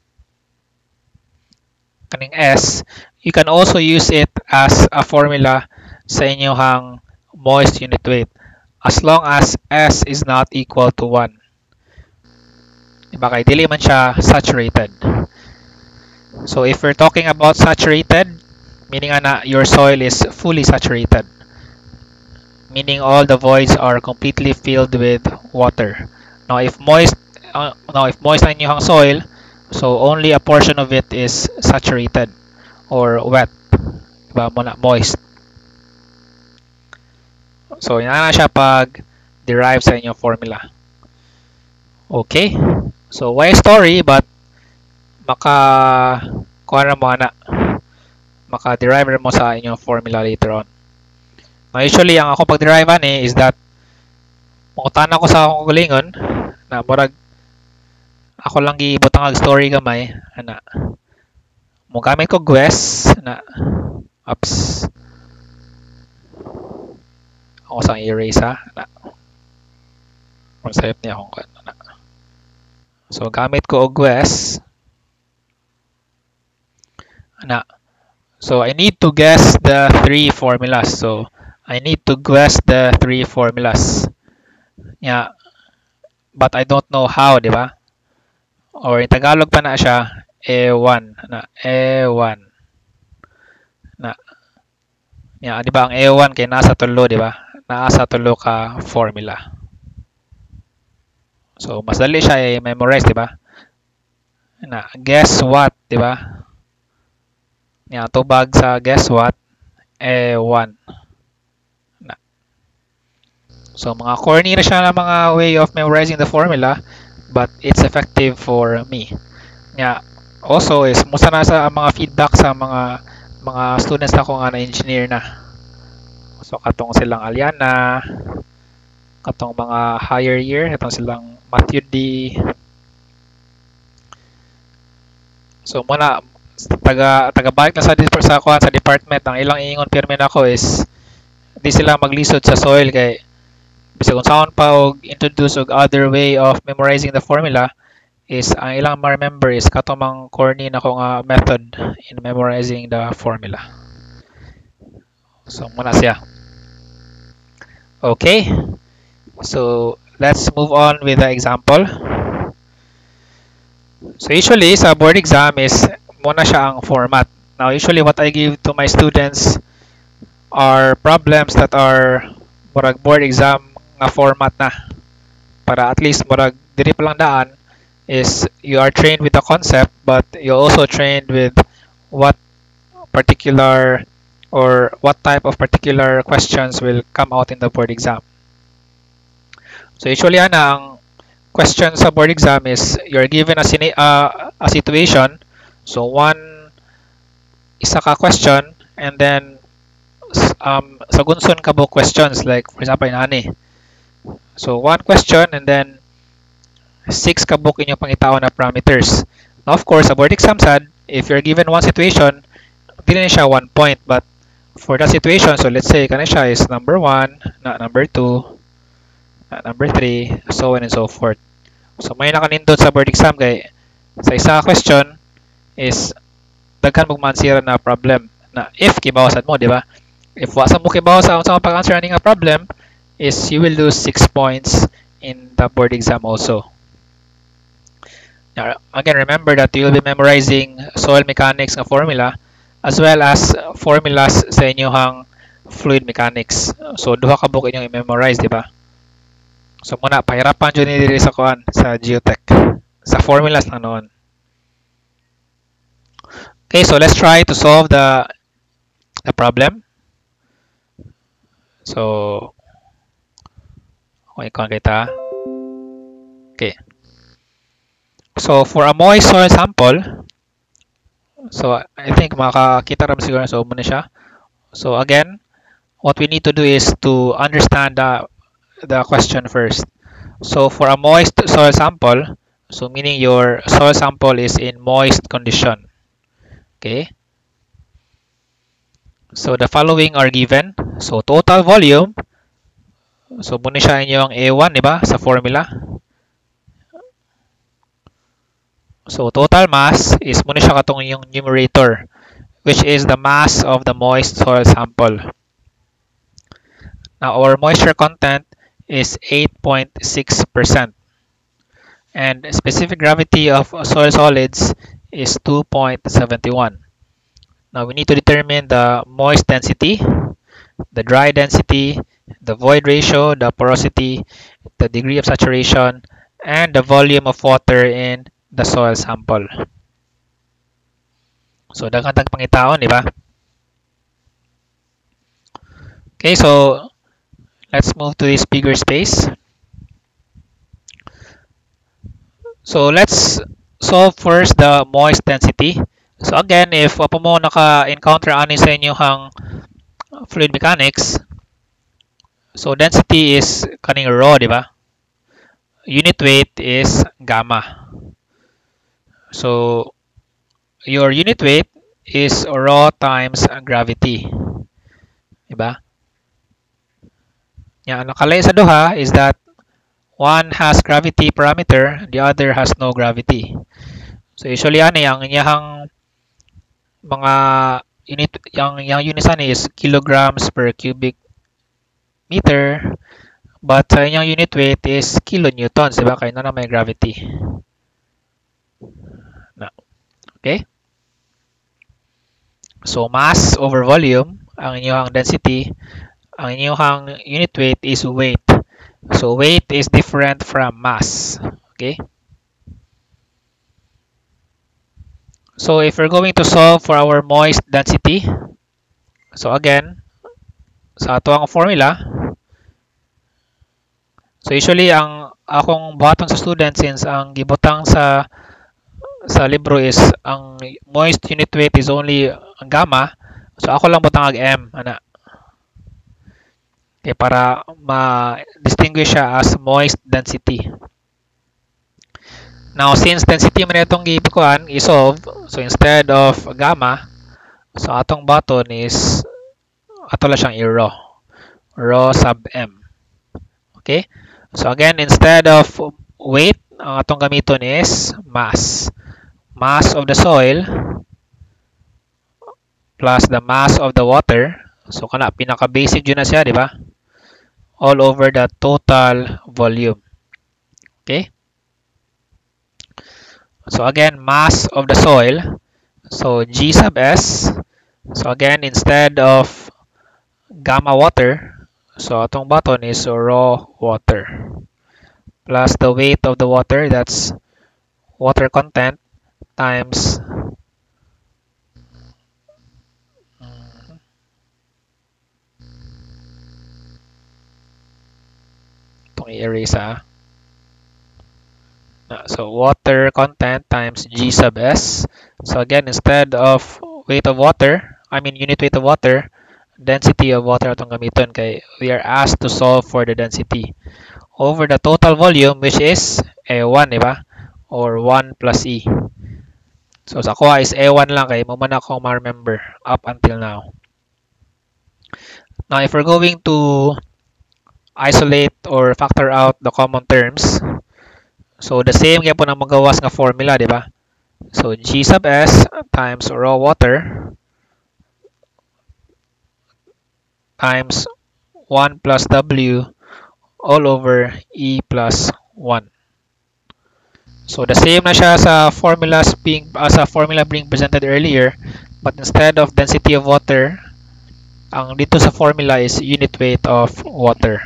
Speaker 1: kaning S, you can also use it as a formula sa inyong moist unit weight as long as S is not equal to one. Diba kay dili man siya saturated. So if we're talking about saturated, meaning na your soil is fully saturated. Meaning all the voids are completely filled with water. Now if moist uh, now if moist ang inyong soil, so only a portion of it is saturated or wet. Diba mo na moist. So yan na siya pag derive sa inyong formula. Okay. So why story but maka kuha na mo na maka-derive mo sa inyong formula later on. Now, usually, ang ako pag-derive ani is that mangutan ako sa akong gulingon na murag ako lang gibutang ang story gamay ana mo gamit ko guess na ups ako sang erase ha na kung save niya akong na. So gamit ko og guess ana. So I need to guess the three formulas. So I need to guess the three formulas. Yeah. But I don't know how, di ba? Or in Tagalog pa na siya, E one. Na, E one. Na. Yeah, di ba ang E one kay nasa tulo, di ba? Nasa tulo ka formula. So mas dali siya i-memorize, di ba? Na, guess what, di ba? Yeah, tubag sa guess what, E one. Na. So mga corny na siya na mga way of memorizing the formula, but it's effective for me. Yeah. Also is musta na sa mga feedback sa mga mga students na ko nga na engineer na. So katong silang Aliana, katong mga higher year, katong silang Matthew D. So muna taga taga balik na sa sa kuan sa department, ang ilang ingon pirmi nako is di sila maglisod sa soil kay bisag kung saan pa og introduce og other way of memorizing the formula is ang ilang ma-remember is katomang corny na ko nga method in memorizing the formula. So muna siya. Okay. So let's move on with the example. So usually sa board exam is muna siya ang format. Now usually what I give to my students are problems that are murag board exam nga format na. Para at least murag diri pa lang daan is you are trained with the concept but you also trained with what particular or what type of particular questions will come out in the board exam. So usually ana ang question sa board exam is you're given a, uh, a situation. So one isa ka question and then um, sagunson ka bo questions like for example inani. So one question and then six ka book inyong pangitaon na parameters. Now of course, sa board exam sad, if you're given one situation, dili na siya one point but for that situation, so let's say kana siya is number one, na number two, na number three, so on and so forth. So may nakanindot sa board exam kay sa isa question is daghan mong mansira na problem na if kibawasan mo, di ba? If wasa mo kibawasan sa pag-answer ani nga problem is you will lose six points in the board exam also. Now, again, remember that you will be memorizing soil mechanics nga formula as well as formulas sa inyong fluid mechanics. So duha ka book inyong i-memorize, di ba? So muna pahirapan jud ni diri sa kuan sa geotech sa formulas lang noon. Okay, so let's try to solve the the problem. So okay, kung kita. Okay. So for a moist soil sample, So I think makakita ram siguro so muna siya. So again, what we need to do is to understand the the question first. So for a moist soil sample, so meaning your soil sample is in moist condition. Okay. So the following are given. So total volume. So muna siya inyong A one, di ba, sa formula. So total mass is muna siya katong yung numerator, which is the mass of the moist soil sample. Now our moisture content is eight point six percent. And specific gravity of soil solids is two point seven one. Now we need to determine the moist density, the dry density, the void ratio, the porosity, the degree of saturation, and the volume of water in the soil sample. So daghang tag pangitaon, di ba? Okay, so let's move to this bigger space. So let's solve first the moist density. So again, if apa mo naka-encounter ani sa inyong fluid mechanics, so density is kaning rho, di ba? Unit weight is gamma. So your unit weight is rho times gravity. Di ba? Yan, nakalay sa duha is that one has gravity parameter, the other has no gravity. So usually ani ang inyahang mga unit, yung, yung units ani is kilograms per cubic meter, but sa inyong unit weight is kilonewtons, di ba? Kaya na may gravity. Na. Okay? So mass over volume, ang inyong density, ang inyong unit weight is weight. So weight is different from mass. Okay? So if we're going to solve for our moist density, so again, sa ato ang formula, so usually ang akong buhaton sa student, since ang gibutang sa sa libro is ang moist unit weight is only ang gamma, so ako lang butang ag M, ana. Okay, para ma-distinguish siya as moist density. Now, since density man itong gibukuan, i-solve, so instead of gamma, so atong button is ato lang siyang i-rho. Rho sub M. Okay? So again, instead of weight, ang atong gamiton is mass. Mass of the soil plus the mass of the water. So kana pinaka-basic yun na siya, di ba? All over the total volume. Okay? So again, mass of the soil. So G sub S. So again, instead of gamma water, so atong button is raw water. Plus the weight of the water, that's water content times itong i-erase ha. So water content times G sub S. So again, instead of weight of water, I mean unit weight of water, density of water atong gamiton kay we are asked to solve for the density over the total volume, which is A one, di ba? Or one plus E. So sa kuha is A one lang kay mo man ako ma-remember up until now. Now if we're going to isolate or factor out the common terms, so the same kaya po na magawas nga formula, di ba? So G sub S times raw water times one plus W all over E plus one. So the same na siya sa formulas being uh, sa formula being presented earlier, but instead of density of water, ang dito sa formula is unit weight of water.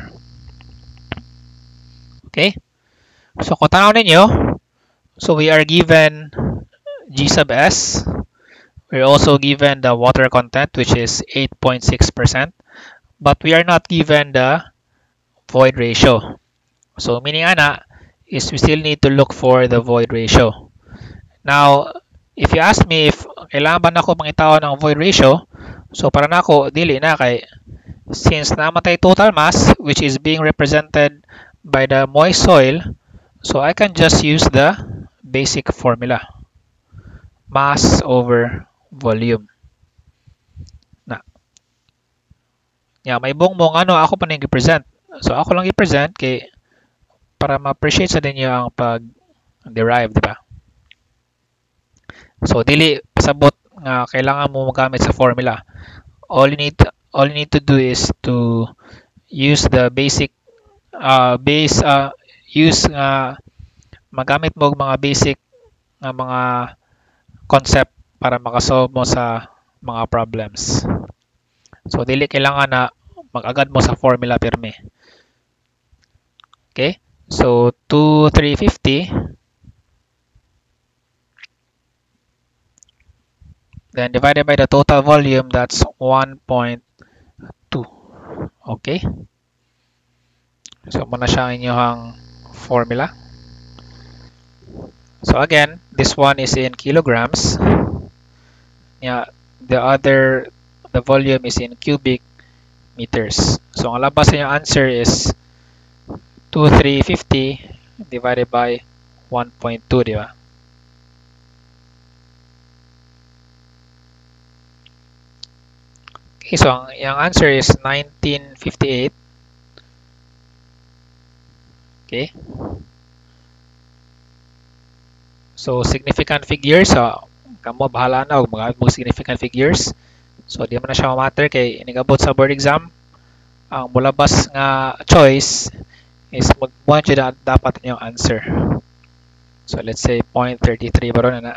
Speaker 1: Okay? So kung tanaw ninyo, so we are given G sub S. We're also given the water content, which is eight point six percent, but we are not given the void ratio. So meaning ana is we still need to look for the void ratio. Now, if you ask me if kailangan ba nako mangitaw ng void ratio, so para nako dili na kay since namatay total mass which is being represented by the moist soil, so I can just use the basic formula. Mass over volume. Na. Yeah, may bong mong ano ako pa nang i-present. So ako lang i-present kay para ma-appreciate sa ninyo ang pag-derive, di ba? So dili pasabot nga kailangan mo magamit sa formula. All you need all you need to do is to use the basic uh, base uh, use nga uh, magamit mo mga basic nga uh, mga concept para makasolve mo sa mga problems. So dili kailangan na mag-agad mo sa formula pirmi. Okay? So two thousand three hundred fifty then divided by the total volume, that's one point two. Okay? So muna siya ang inyong formula. So again, this one is in kilograms. Yeah, the other, the volume is in cubic meters. So ang labas sa answer is two thousand three hundred fifty divided by one point two, di ba? Okay, so ang, ang answer is nineteen fifty-eight. Okay. So significant figures, so kamo bahala na og mga mag significant figures. So di man na siya matter kay inigabot sa board exam. Ang mulabas nga choice is mo jud dapat yung answer. So let's say zero point three three baron na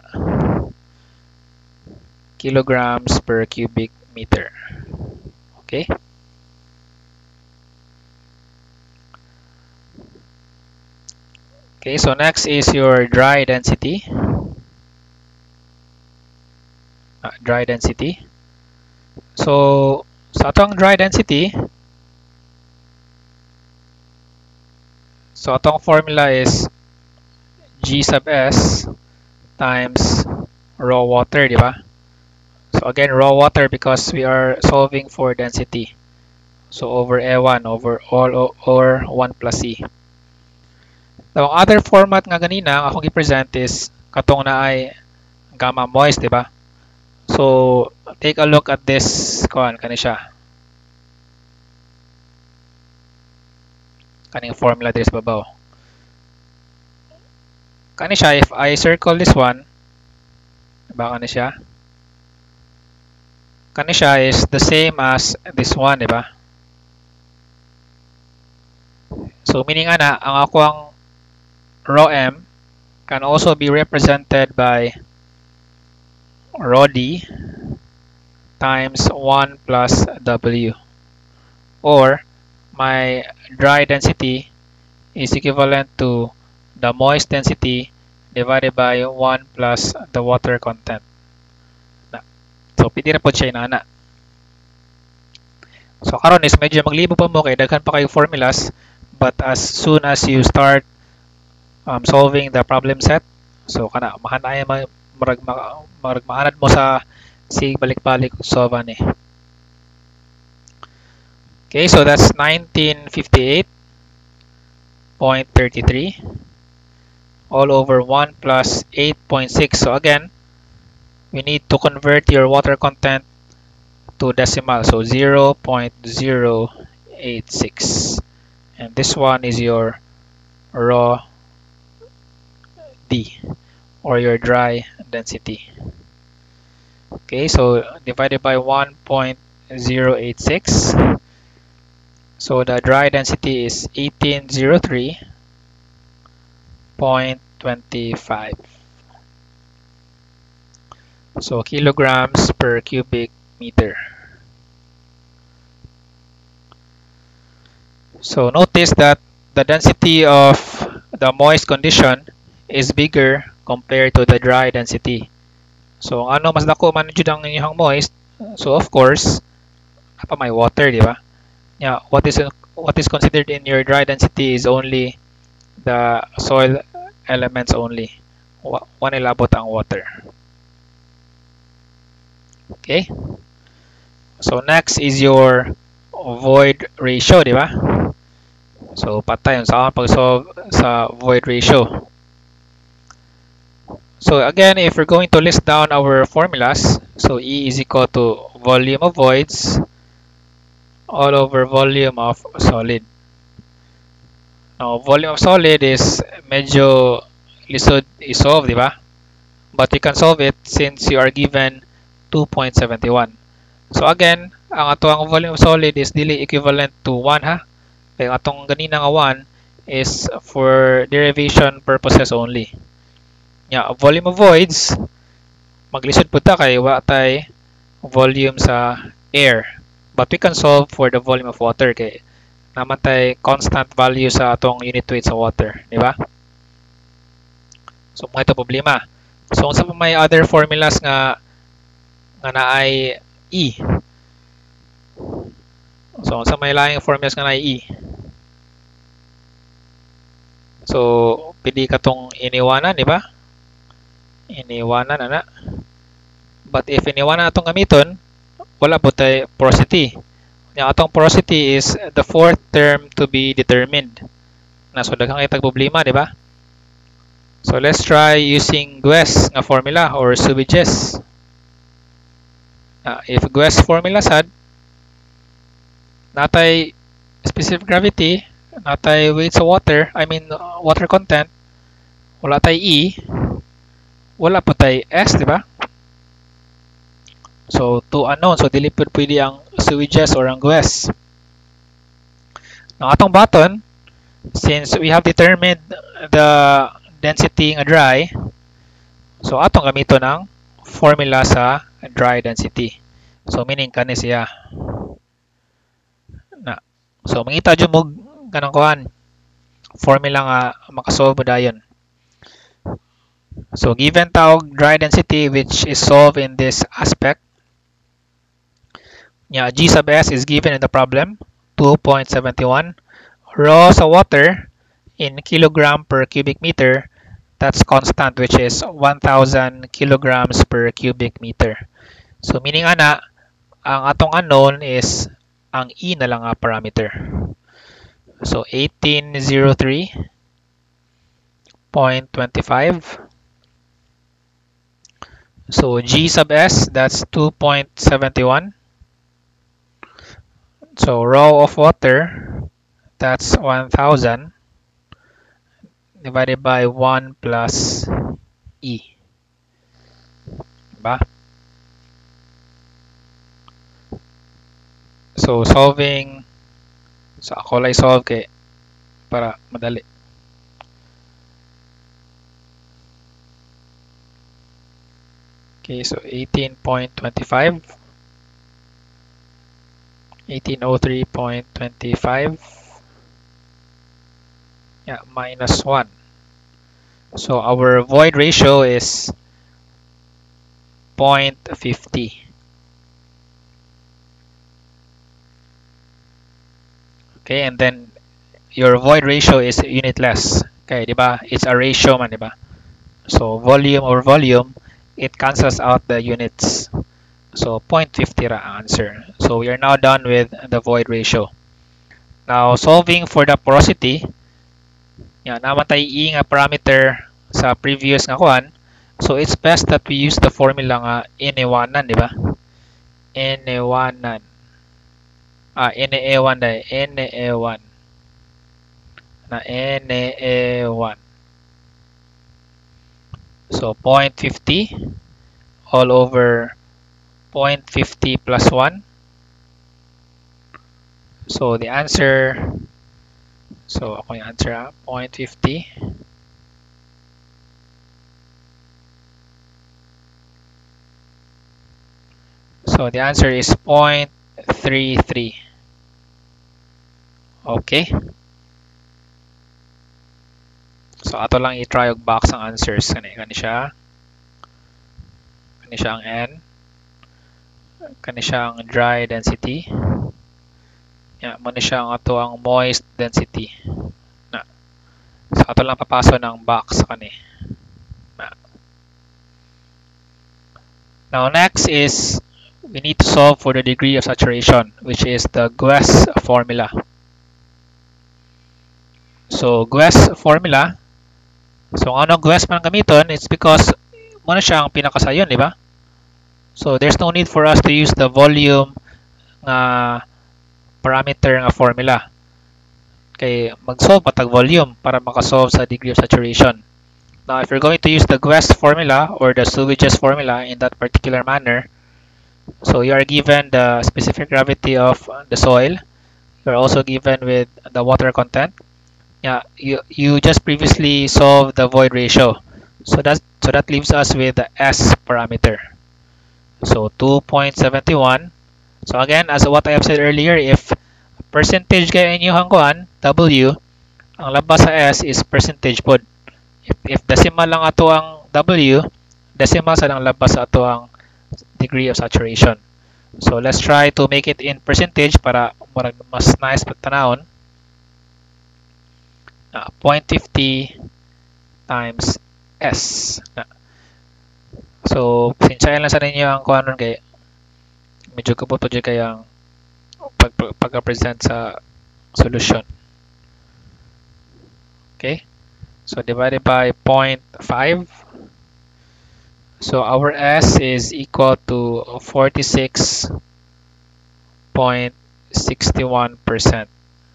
Speaker 1: kilograms per cubic meter. Okay? Okay, so next is your dry density. Uh, dry density. So sa atong dry density, so atong formula is G sub S times raw water, di ba? So again, raw water because we are solving for density. So over A one over all or one plus C. Now, ang other format nga ganina ang akong i-present is katong na ay gamma moist, di ba? So take a look at this kuan kani siya. Kaning formula diri sa babaw. Kani siya, if I circle this one, diba kani siya? Kani siya is the same as this one, di ba? So meaning ana, ang ako ang rho m can also be represented by rho d times one plus W, or my dry density is equivalent to the moist density divided by one plus the water content. So pwede na po siya inana. So karon is medyo maglibo pa mo kay daghan pa kayo formulas, but as soon as you start um, solving the problem set, so kana mahanay marag marag maanad mo sa sig balik-balik solve ani. Okay, so that's nineteen fifty-eight point three three all over one plus eight point six. So again, we need to convert your water content to decimal, so zero point zero eight six, and this one is your raw D, or your dry density. Okay, so divided by one point zero eight six, so the dry density is eighteen oh three point two five. So kilograms per cubic meter. So notice that the density of the moist condition is bigger compared to the dry density. So ano mas dako man jud ang inyong moist, so of course apa may water, di ba? Yeah, what is what is considered in your dry density is only the soil elements only. One ilabot ang water. Okay? So next is your void ratio, di ba? So patay yung sa pag-solve sa void ratio. So again, if we're going to list down our formulas, so E is equal to volume of voids all over volume of solid. Now, volume of solid is medyo lisod i-solve, di ba? But you can solve it since you are given two point seven one. So again, ang atong volume of solid is dili equivalent to one, ha? Kaya atong ganina nga one is for derivation purposes only. Yeah, volume of voids, maglisod po ta kay wa tay volume sa air. But we can solve for the volume of water kay naman tay constant value sa atong unit weight sa water, di ba? So, mga ito problema. So, sa may other formulas nga nga naay E. So, sa may laing formulas nga naay E. So, pili ka tong iniwanan, di ba? Iniwanan, ana. But if iniwanan atong gamiton, wala po tayo porosity. Yung atong porosity is the fourth term to be determined. Naso daghang itag problema, di ba? So let's try using Guess nga formula or Subiges. Uh, if Guess formula sad, natay specific gravity, natay weight sa water, I mean uh, water content, wala tay E, wala po tay S, di ba? So, two unknown. So, dili po pwede ang Subiges or ang Guess. Ang atong button, since we have determined the density nga dry, so atong gamito ng formula sa dry density. So, meaning kani siya. Na. So, mangita dyan mo ganang kuhan. Formula nga makasolve mo dayon. So, given tawag dry density which is solved in this aspect, yeah, G sub S is given in the problem, two point seven one. Raw sa water in kilogram per cubic meter, that's constant which is one thousand kilograms per cubic meter. So meaning ana, ang atong unknown is ang E na lang nga parameter. So eighteen oh three point two five. So G sub S, that's two point seven one. So raw of water, that's one thousand divided by one plus E. Diba? So solving, so ako lang solve kay para madali. Okay, so eighteen point two five. eighteen oh three point two five, yeah, minus one. So our void ratio is zero point five zero. Okay, and then your void ratio is unitless. Okay, diba? It's a ratio man, diba? So volume over volume, it cancels out the units. So zero point five zero ra answer. So we are now done with the void ratio. Now solving for the porosity, yan, namatay E nga parameter sa previous nga kuan. So it's best that we use the formula nga iniwanan, di ba? Iniwanan. Ah, N E one dai, N E one. Na N E one. So zero point five zero all over zero point five zero plus one. So the answer, so ako yung answer ha, zero point five zero. So the answer is zero point three three. Okay. So ato lang i-try og box ang answers kani kani siya. Kani siya ang N. Kani siya ang dry density. Yeah, mo ni siya ang ato ang moist density. Na. So ato lang papaso ng box kani. Na. Now next is we need to solve for the degree of saturation, which is the Guess formula. So Guess formula, so ano Guess man gamiton, it's because muna siya ang pinakasayon, di ba? So there's no need for us to use the volume nga parameter nga formula. Kay mag-solve patag volume para makasolve sa degree of saturation. Now, if you're going to use the Guess formula or the Sewage formula in that particular manner, so you are given the specific gravity of the soil. You're also given with the water content. Yeah, you you just previously solved the void ratio, so that so that leaves us with the S parameter. So two point seven one. So again, as what I have said earlier, if percentage kay inyong kuan W, ang labas sa S is percentage pod. If, if decimal lang ato ang W, decimal sa lang labas sa ato ang degree of saturation. So let's try to make it in percentage para mas nice pagtanawon. Uh, zero point five zero times S. Uh, so, sinsyayan lang sa ninyo ang kuha nun kay medyo kabuto dyan kayang pag-present sa solution. Okay? So, divided by zero point five. So, our S is equal to forty-six point six one percent.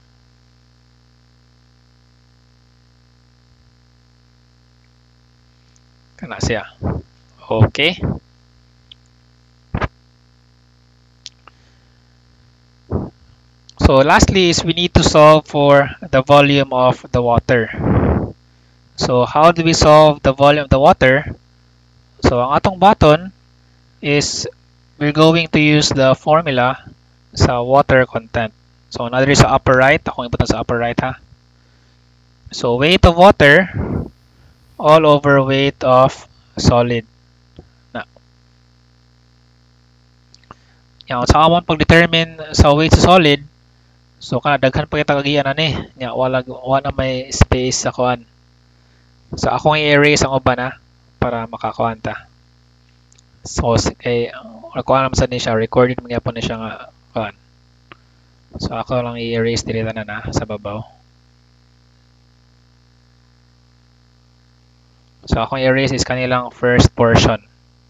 Speaker 1: Kana siya. Okay. So lastly is we need to solve for the volume of the water. So how do we solve the volume of the water? So ang atong button is we're going to use the formula sa water content. So another is sa upper right. Akong ibutan sa upper right ha. So weight of water all over weight of solid. Na. Yan, sa amon pag-determine sa weight sa solid, so kana daghan pa kita kagiyan ani. Nya wala wala may space sa kuan. So akong i-erase ang uban na para makakuan ta. So kay kuan naman sa ni siya recorded man gyapon ni siya nga kuan. So ako lang i-erase dili na na sa babaw. So akong erase is kanilang first portion.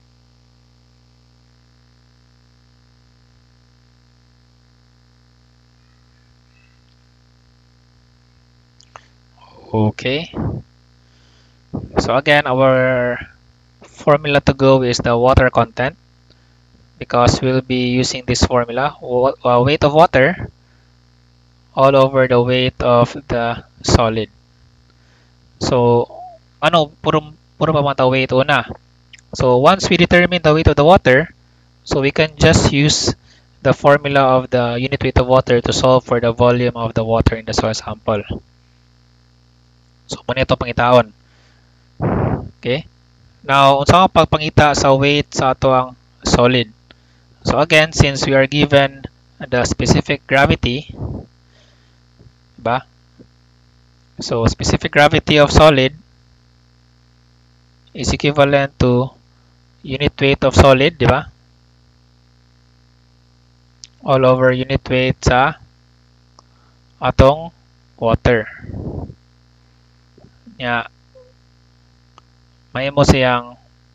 Speaker 1: Okay. So again, our formula to go is the water content because we'll be using this formula. Uh, weight of water all over the weight of the solid. So ano, puro, puro pa mga weight una. So once we determine the weight of the water, so we can just use the formula of the unit weight of water to solve for the volume of the water in the soil sample. So muna ito pangitaon. Okay? Now, unsa nga pagpangita sa weight sa ato ang solid? So again, since we are given the specific gravity, diba? So specific gravity of solid is equivalent to unit weight of solid, di ba? All over unit weight sa atong water. Nya may mo siyang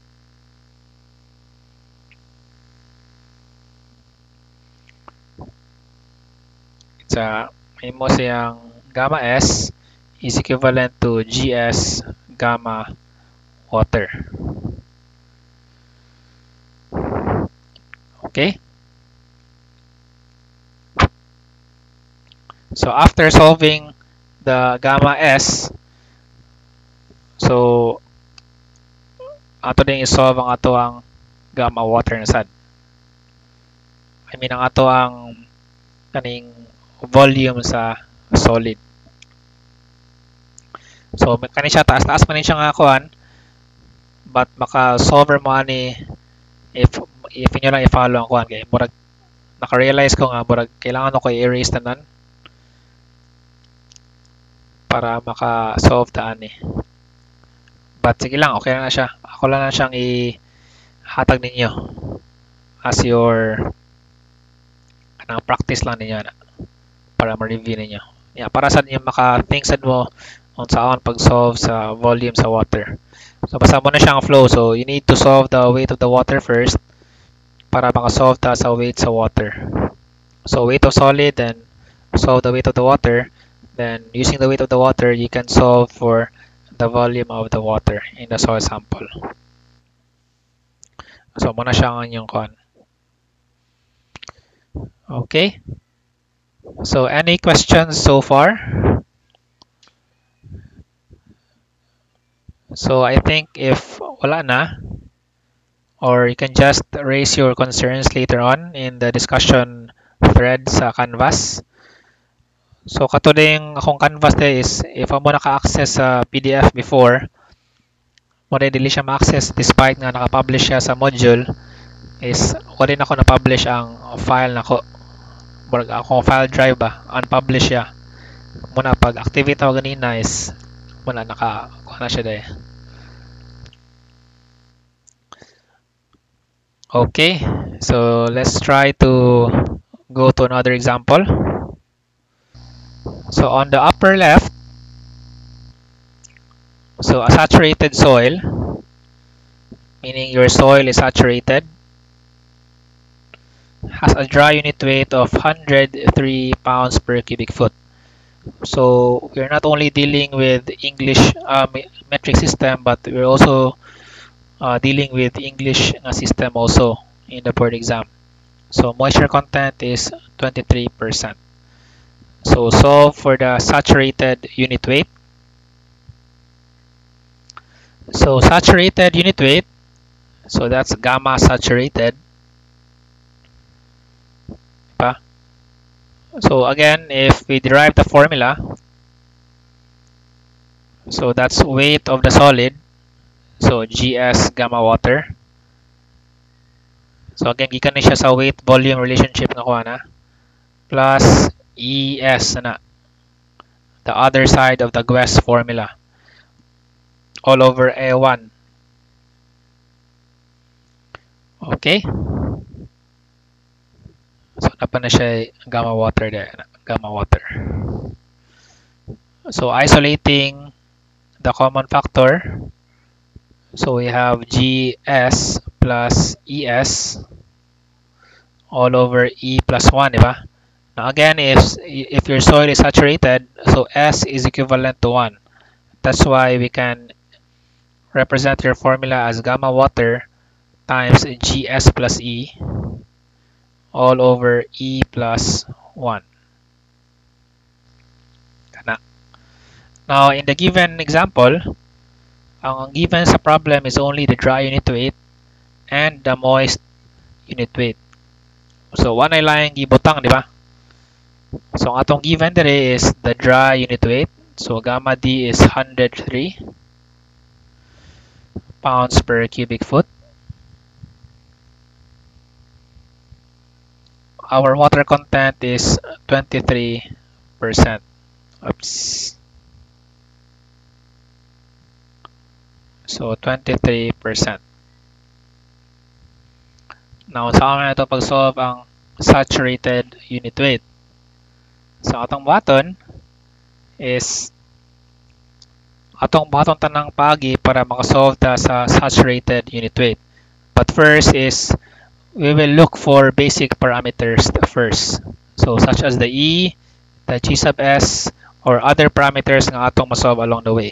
Speaker 1: sa may mo siyang gamma S is equivalent to G S gamma water. Okay? So after solving the gamma S, so ato din i-solve ang ato ang gamma water na sad. I mean ang ato ang kaning volume sa solid. So kani siya taas-taas man siya nga kuan. But maka solver mo ani if if inyo lang i-follow ang kuan kay murag naka-realize ko nga murag kailangan ko i-erase tanan para maka-solve ta ani. But sige lang, okay na, na siya. Ako lang na siyang i-hatag ninyo as your kanang practice lang ninyo na para ma-review ninyo. Yeah, para sa inyo maka-think sad mo on saan pag-solve sa volume sa water. So basta mo na siyang flow. So you need to solve the weight of the water first para maka-solve ta sa weight sa water. So weight of solid, then solve the weight of the water. Then using the weight of the water, you can solve for the volume of the water in the soil sample. So muna siya ang inyong kon. Okay. So any questions so far? So I think if wala na, or you can just raise your concerns later on in the discussion thread sa Canvas. So katulad akong Canvas there is, if mo naka-access sa P D F before, mo na dili siya ma-access despite nga naka-publish siya sa module, is wala din ako na-publish ang file nako. Murag akong file drive ba, unpublish siya. Muna pag activate ako ganina is muna naka kuha na siya dahil. Okay, so let's try to go to another example. So on the upper left, so a saturated soil, meaning your soil is saturated, has a dry unit weight of one hundred three pounds per cubic foot. So we're not only dealing with English uh, metric system, but we're also uh, dealing with English system also in the board exam. So moisture content is twenty-three percent. So solve for the saturated unit weight. So saturated unit weight, so that's gamma saturated. So again, if we derive the formula, so that's weight of the solid, so G S gamma water. So again, gikan na siya sa weight volume relationship na kuha na, plus E S na, the other side of the Guess formula, all over A one. Okay. So napa na siya gamma water there, gamma water. So isolating the common factor, so we have G S plus E S all over E plus one, diba? Now again, if if your soil is saturated, so S is equivalent to one. That's why we can represent your formula as gamma water times G S plus E all over E plus one. Now, in the given example, ang given sa problem is only the dry unit weight and the moist unit weight. So, one ay lang gibutang, di ba? So, ang atong given there is the dry unit weight. So, gamma D is one hundred three pounds per cubic foot. Our water content is twenty-three percent. Oops. So twenty-three percent. Now, saan na ito pag-solve ang saturated unit weight? So, atong button is atong button tanang pagi para makasolve ta sa saturated unit weight. But first is we will look for basic parameters first. So such as the E, the G sub S, or other parameters nga atong masolve along the way.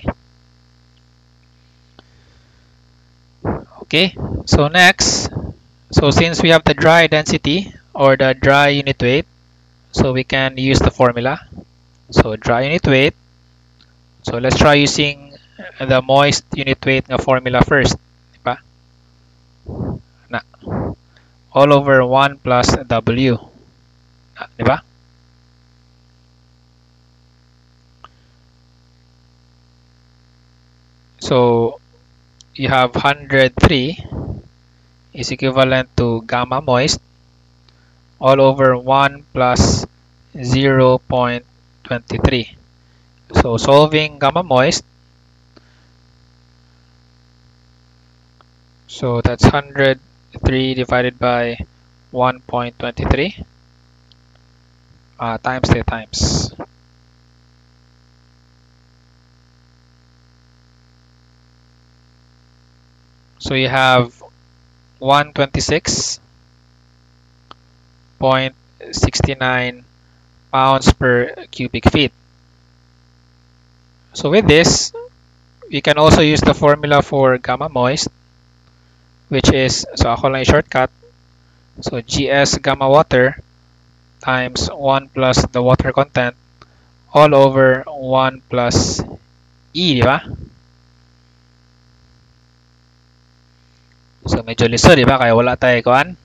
Speaker 1: Okay, so next, so since we have the dry density or the dry unit weight, so we can use the formula. So dry unit weight, so let's try using the moist unit weight nga formula first. Diba? Na. All over one plus W. Ah, diba? So, you have one hundred three is equivalent to gamma moist all over one plus zero point two three. So, solving gamma moist, so that's one hundred three divided by one point two three uh, times the times. So you have one hundred twenty-six point six nine pounds per cubic feet. So with this, you can also use the formula for gamma moist, which is, so ako lang yung shortcut, so G S gamma water times one plus the water content all over one plus E, di ba? So medyo liso, di ba? Kaya wala tayo kuan.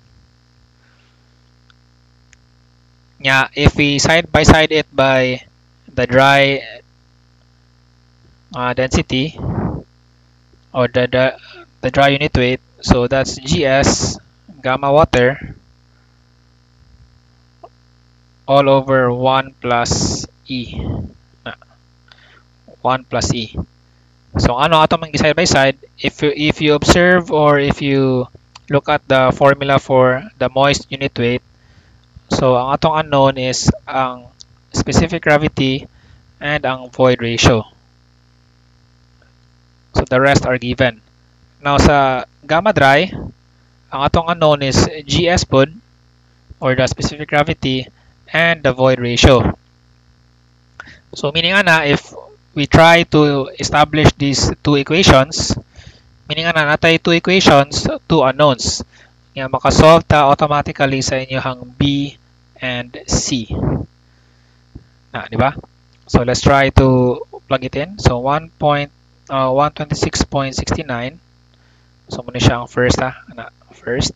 Speaker 1: Nya, if we side by side it by the dry uh, density or the, the the dry unit weight, so that's G S gamma water all over one plus E. one plus E. So ano ato mang side by side, if you, if you observe or if you look at the formula for the moist unit weight, so ang atong unknown is ang specific gravity and ang void ratio. So the rest are given. Now sa gamma dry, ang atong unknown is G S pod or the specific gravity and the void ratio. So meaning ana, if we try to establish these two equations, meaning ana natay two equations, two unknowns. Nga makasolve ta automatically sa inyong B and C. Na, di ba? So let's try to plug it in. So one twenty-six point six nine. So muna siya ang first ha. Na, first.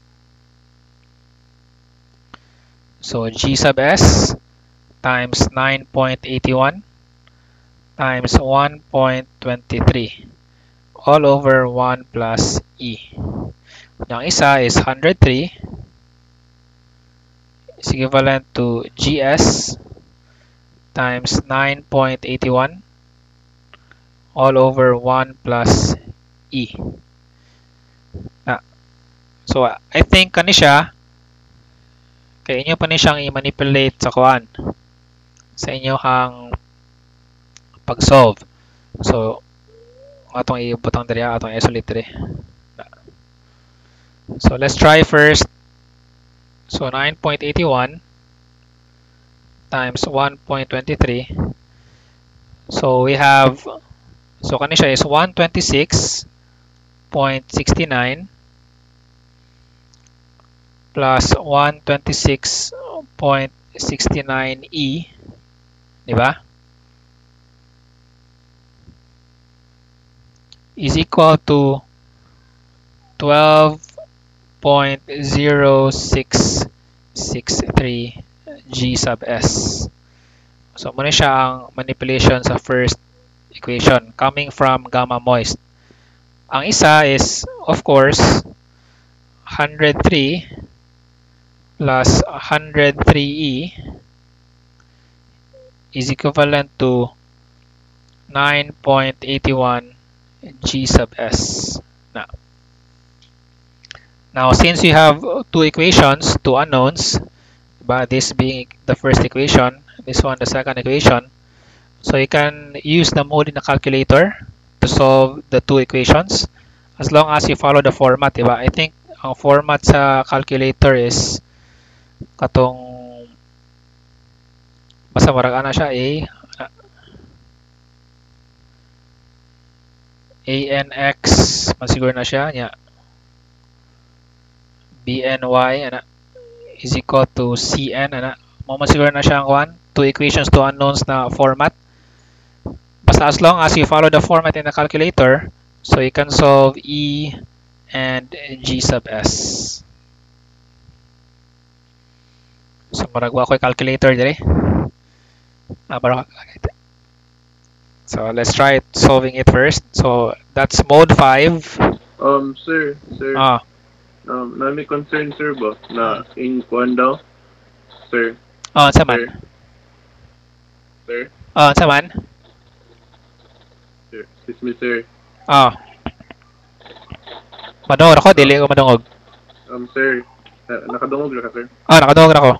Speaker 1: So G sub S times nine point eight one times one point two three all over one plus E. Yung isa is one hundred three is equivalent to G S times nine point eight one all over one plus E. Na. So I think kani siya kaya inyo pa ni siyang i-manipulate sa kuan sa inyong pag-solve. So atong i-butang diri, atong isolate diri. So let's try first. So nine point eight one times one point two three. So we have, so kani siya is one hundred twenty-six point six nine plus one hundred twenty-six point six nine E, di ba? Is equal to twelve point zero six six three G sub S. So muna siya ang manipulation sa first equation coming from gamma moist. Ang isa is of course one hundred three plus one hundred three E is equivalent to nine point eight one G sub S. Now, now since we have two equations, two unknowns, but this being the first equation, this one the second equation, so you can use the mode in the calculator to solve the two equations as long as you follow the format, diba? I think ang format sa calculator is katong basta marag ana siya A A N X masiguro na siya nya B N Y ana is equal to C N ana mo masiguro na siya ang one two equations, two unknowns na format. Basta as long as you follow the format in the calculator, so you can solve E and G sub S. So maragwa ko yung calculator dire. Ah, para so let's try it, solving it first. So that's mode five.
Speaker 2: Um, sir, sir.
Speaker 1: Ah.
Speaker 2: Um, na may concern, sir, ba? Na in kuan daw? Sir.
Speaker 1: Oh, sa man.
Speaker 2: Sir.
Speaker 1: Oh, sa man.
Speaker 2: Sir, excuse me, sir.
Speaker 1: Oh. Madungog ako, dili ko madungog.
Speaker 2: Um, sir. Uh, nakadungog ra ka, sir.
Speaker 1: Ah, nakadungog na ko.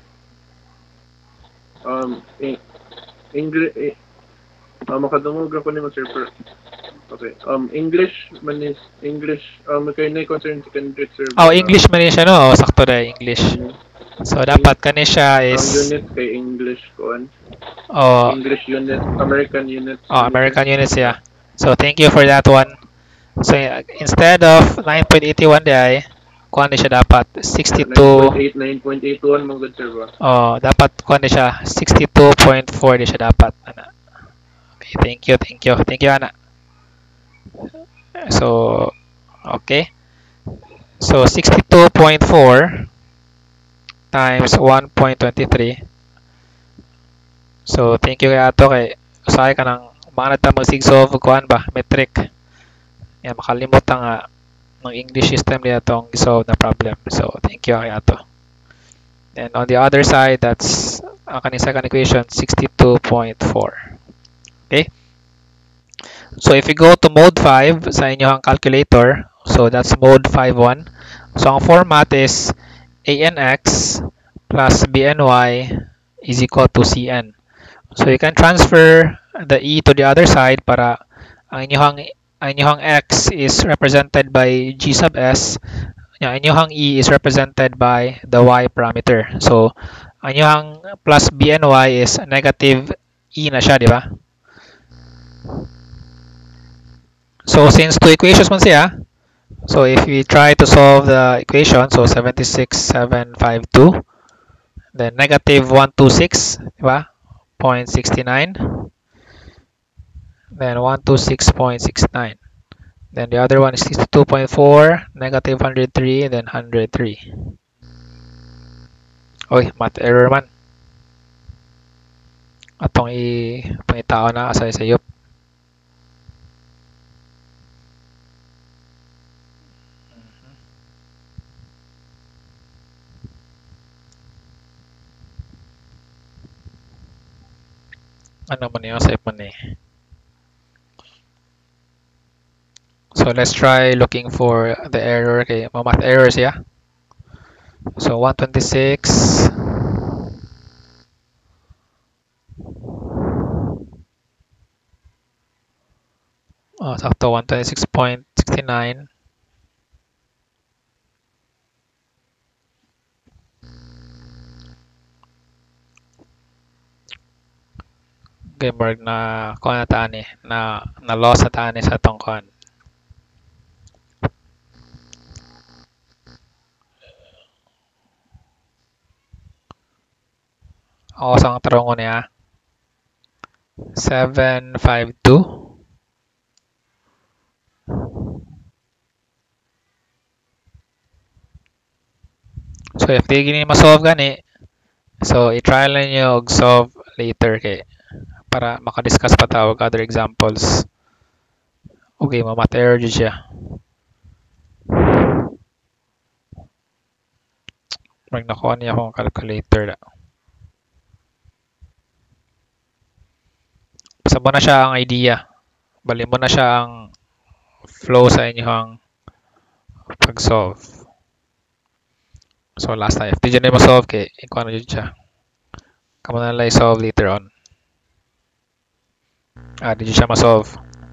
Speaker 2: Um, eh, English, eh, uh, makadungog ra ko nimo, sir. Per, okay. Um, English man is English. Um, kay na concern secondary, sir.
Speaker 1: Oh, English man siya no. Oh, sakto na English. So dapat kani siya is
Speaker 2: Ang unit kay English kuan.
Speaker 1: oh,
Speaker 2: English unit, American unit.
Speaker 1: oh American units yeah. So thank you for that one. So instead of nine point eight one di ay kuan ni siya dapat sixty-two
Speaker 2: nine point eight one mga good, sir ba?
Speaker 1: oh, dapat kuan ni siya sixty-two point four di siya dapat ana. Okay, thank you, thank you. Thank you ana. So okay. So sixty-two point four times one point two three. So thank you kay ato kay usahay ka ng mga nata mag-sig-solve kuan ba metric. Yan makalimot ang uh, ng English system nila tong solve na problem. So thank you kay ato. And on the other side that's ang uh, kaning second equation sixty-two point four. Okay? So if you go to mode five sa inyong calculator, so that's mode five one. So ang format is A N x plus B N y is equal to C N. So you can transfer the e to the other side para ang inyong ang inyong x is represented by g sub s, ang inyong e is represented by the y parameter. So ang inyong plus B N y is negative e na siya, di ba? So since two equations man siya, so if we try to solve the equation, so seventy-six seven five two, then negative one twenty-six, di ba? zero point six nine, then one twenty-six point six nine, then the other one is sixty-two point four, negative one hundred three, then one hundred three. Oy, math error man. Atong i pangitao na asay sayop. Ano man yung save man eh. So let's try looking for the error. Okay, mga math errors yeah. So one twenty-six. Oh, sakto one twenty-six point six nine. Gamerg na kuha na taan eh, na, na loss na taan eh sa tong kuhan. Ako sa tarong ko niya. seven five two. So if di gini ma-solve gani, so i-try lang nyo og solve later kay para makadiscuss pa tawag other examples. Okay, ma-math error dyan siya. Mag nakuha niya akong calculator na. Basta mo na siya ang idea. Bali mo na siya ang flow sa inyong pag-solve. So last time, if di dyan na ma-solve kay ikuha na dyan siya. Kamo na lang i-solve later on. Ah, di siya ma-solve.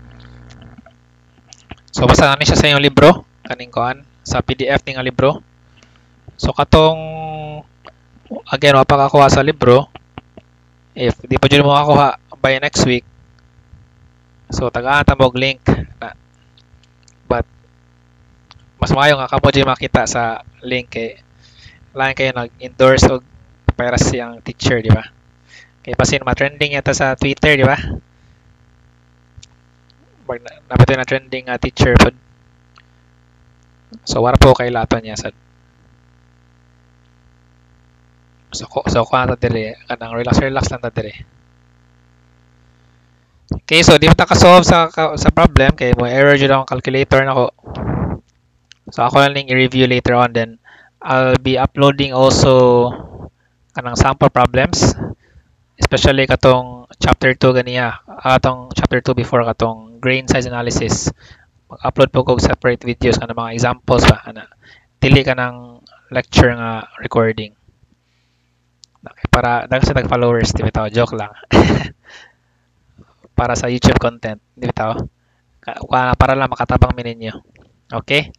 Speaker 1: So basta na siya sa inyong libro, kaning kuan sa P D F ning libro. So katong again wa pa kakuha sa libro. If di pa jud mo makakuha by next week. So tagaan ta mo og link na. But mas maayo nga kamo jud makita sa link kay lain kayo nag-endorse og para siyang teacher, di ba? Kay basin ma-trending yata sa Twitter, di ba? Napito na trending uh, teacher po. So wala po kay lato niya sad. So ko so kuha ta dire kanang relax relax lang ta dire. Okay, so di mo ta ka-solve sa sa problem kay mo error jud ang calculator nako. So ako lang ning i-review later on, then I'll be uploading also kanang sample problems, especially katong chapter two ganiya, atong chapter two before katong grain size analysis. Mag-upload po ko separate videos kanang mga examples ba ana. Dili ka nang lecture nga recording. Para daghan sa tag-followers, di bitaw, joke lang. Para sa YouTube content, di bitaw. Para lang makatabang mi ninyo. Okay?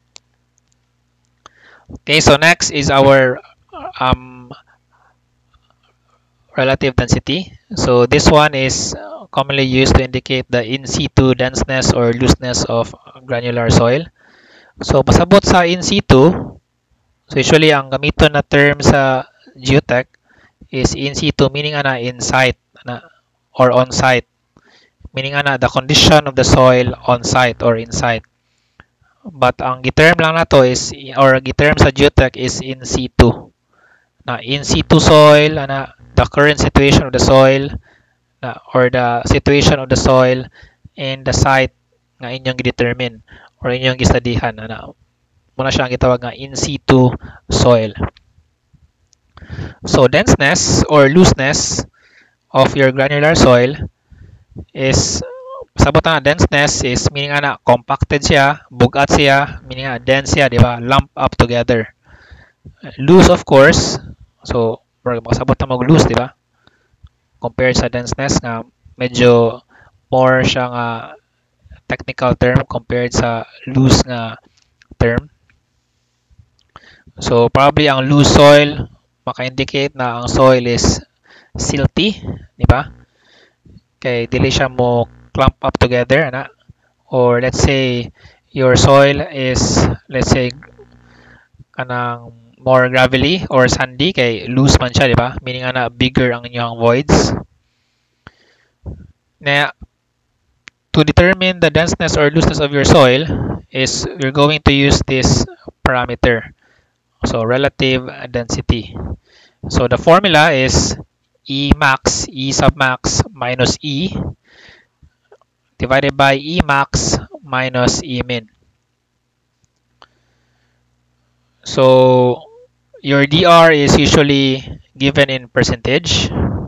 Speaker 1: Okay, so next is our um, relative density. So this one is commonly used to indicate the in situ denseness or looseness of granular soil. So pasabot sa in situ, so usually ang gamiton na term sa geotech is in situ, meaning ana in site na, or on site. Meaning ana the condition of the soil on site or in site. But ang giterm lang na to is, or giterm sa geotech is in situ. Na in situ soil, ana, the current situation of the soil, na, or the situation of the soil in the site nga inyong gidetermine or inyong gistadihan. Ana, muna siya ang gitawag nga in situ soil. So denseness or looseness of your granular soil is, sabot na denseness is meaning ana compacted siya, bugat siya, meaning ana dense siya, di ba? Lump up together. Loose of course, so makasabot na mag loose, di ba? Compared sa denseness nga medyo more siya nga technical term compared sa loose nga term. So probably ang loose soil maka-indicate na ang soil is silty, di ba? Kay dili siya mo clump up together, ana. Or let's say your soil is, let's say kanang more gravelly or sandy, kay loose man siya, di ba? Meaning ana bigger ang inyong voids. Na to determine the denseness or looseness of your soil is you're going to use this parameter. So relative density. So the formula is E max, E sub max minus E divided by E max minus E min. So your D R is usually given in percentage.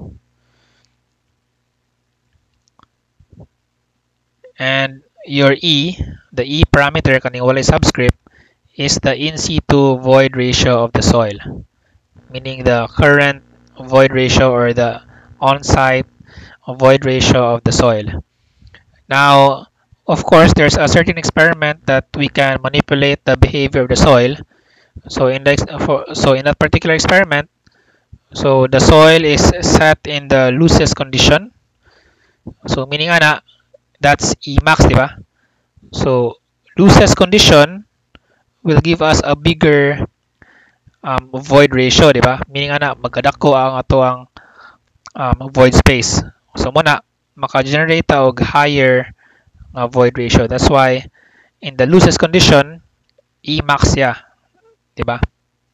Speaker 1: And your E, the E parameter kaning walay subscript, is the in situ void ratio of the soil. Meaning the current void ratio or the on-site void ratio of the soil. Now, of course, there's a certain experiment that we can manipulate the behavior of the soil. So in the, for, so in that particular experiment, so the soil is set in the loosest condition. So meaning ana, that's E max, di ba? So loosest condition will give us a bigger um, void ratio, di ba? Meaning ana, magkadako ang ato ang um, void space. So muna, maka-generate og higher uh, void ratio. That's why in the loosest condition, E max siya, di ba?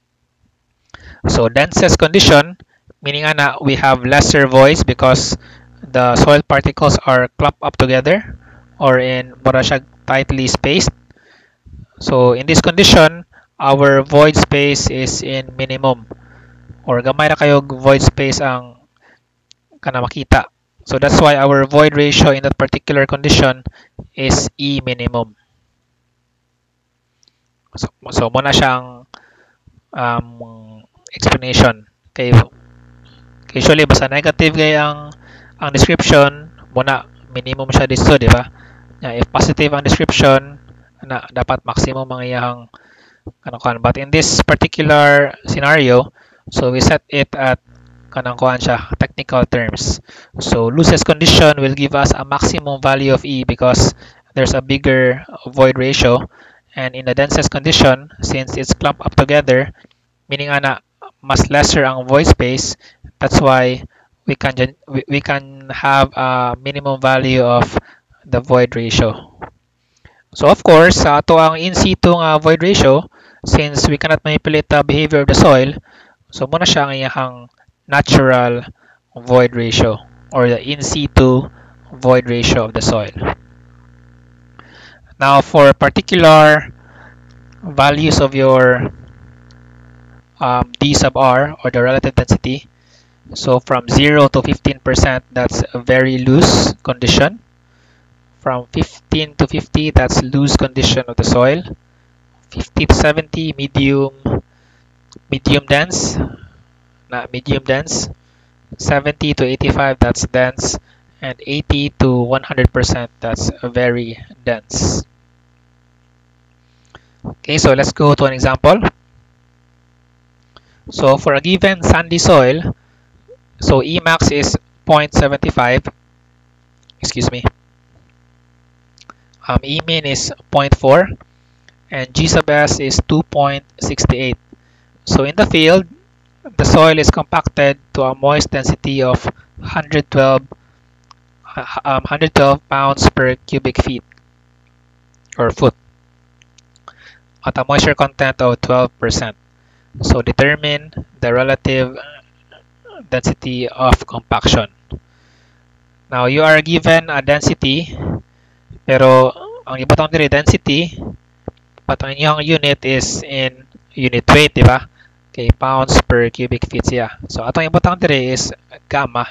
Speaker 1: So densest condition, meaning ana, we have lesser voids because the soil particles are clumped up together or in mura siya tightly spaced. So in this condition, our void space is in minimum or gamay ra kayo void space ang kana makita. So that's why our void ratio in that particular condition is E minimum. So, so muna siyang um, explanation. Kay usually basta negative kay ang ang description muna minimum siya dito, di ba? If positive ang description, na dapat maximum ang iyang kanang kuan. But in this particular scenario, so we set it at kanang kuan siya, technical terms. So loosest condition will give us a maximum value of E because there's a bigger void ratio, and in the densest condition, since it's clumped up together, meaning ana mas lesser ang void space, that's why we can we, we can have a minimum value of the void ratio. So of course, sa ato ang in situ nga void ratio, since we cannot manipulate the behavior of the soil, so muna siya ang iyang natural void ratio or the in situ void ratio of the soil. Now for particular values of your um, D sub R or the relative density, so from zero to fifteen percent, that's a very loose condition. From fifteen to fifty, that's loose condition of the soil. fifty to seventy, medium. medium dense, na medium dense, seventy to eighty-five, that's dense, and eighty to one hundred percent, that's very dense. Okay, so let's go to an example. So for a given sandy soil, so E max is zero point seven five, excuse me, um, E min is zero point four, and G sub S is two point six eight. So in the field, the soil is compacted to a moist density of one hundred twelve, um, one hundred twelve pounds per cubic feet or foot at a moisture content of twelve percent. So determine the relative density of compaction. Now you are given a density, pero ang ibutang diri density, but ang inyong unit is in unit weight, di ba? Okay, pounds per cubic feet siya. So atong ibutang diri is gamma.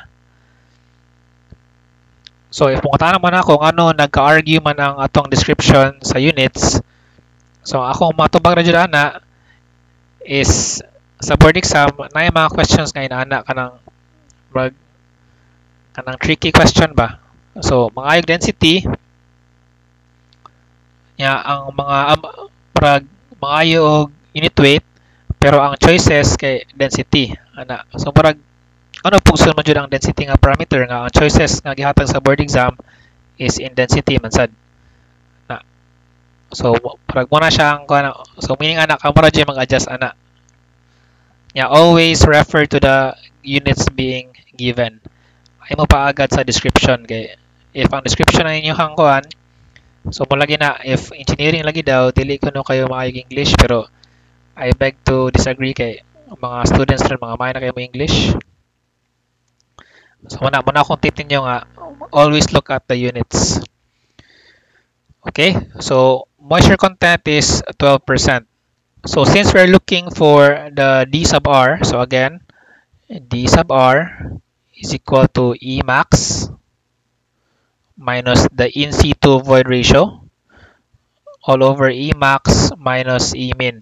Speaker 1: So if mungatan naman ako kung ano nagka-argue man ang atong description sa units, so akong matubag na dyan ana is sa board exam na yung mga questions nga inaana kanang kanang tricky question ba. So mga ayog density ya ang mga um, prag mga ayog unit weight, pero ang choices kay density ana. So parag ano pugson man jud ang density nga parameter nga ang choices nga gihatag sa board exam is in density man sad na. So parag mo na siya ang ano, so meaning ana ka mura jud mag-adjust ana. Yeah, always refer to the units being given. Ay mo pa agad sa description kay if ang description na inyong kuan, so mo lagi na if engineering lagi daw dili kuno kayo maayong English, pero I beg to disagree kay mga students rin mga may na kayo mo English. So muna muna akong tip ninyo nga always look at the units. Okay, so moisture content is twelve percent. So since we're looking for the D sub R, so again, D sub R is equal to E max minus the in situ void ratio all over E max minus E min.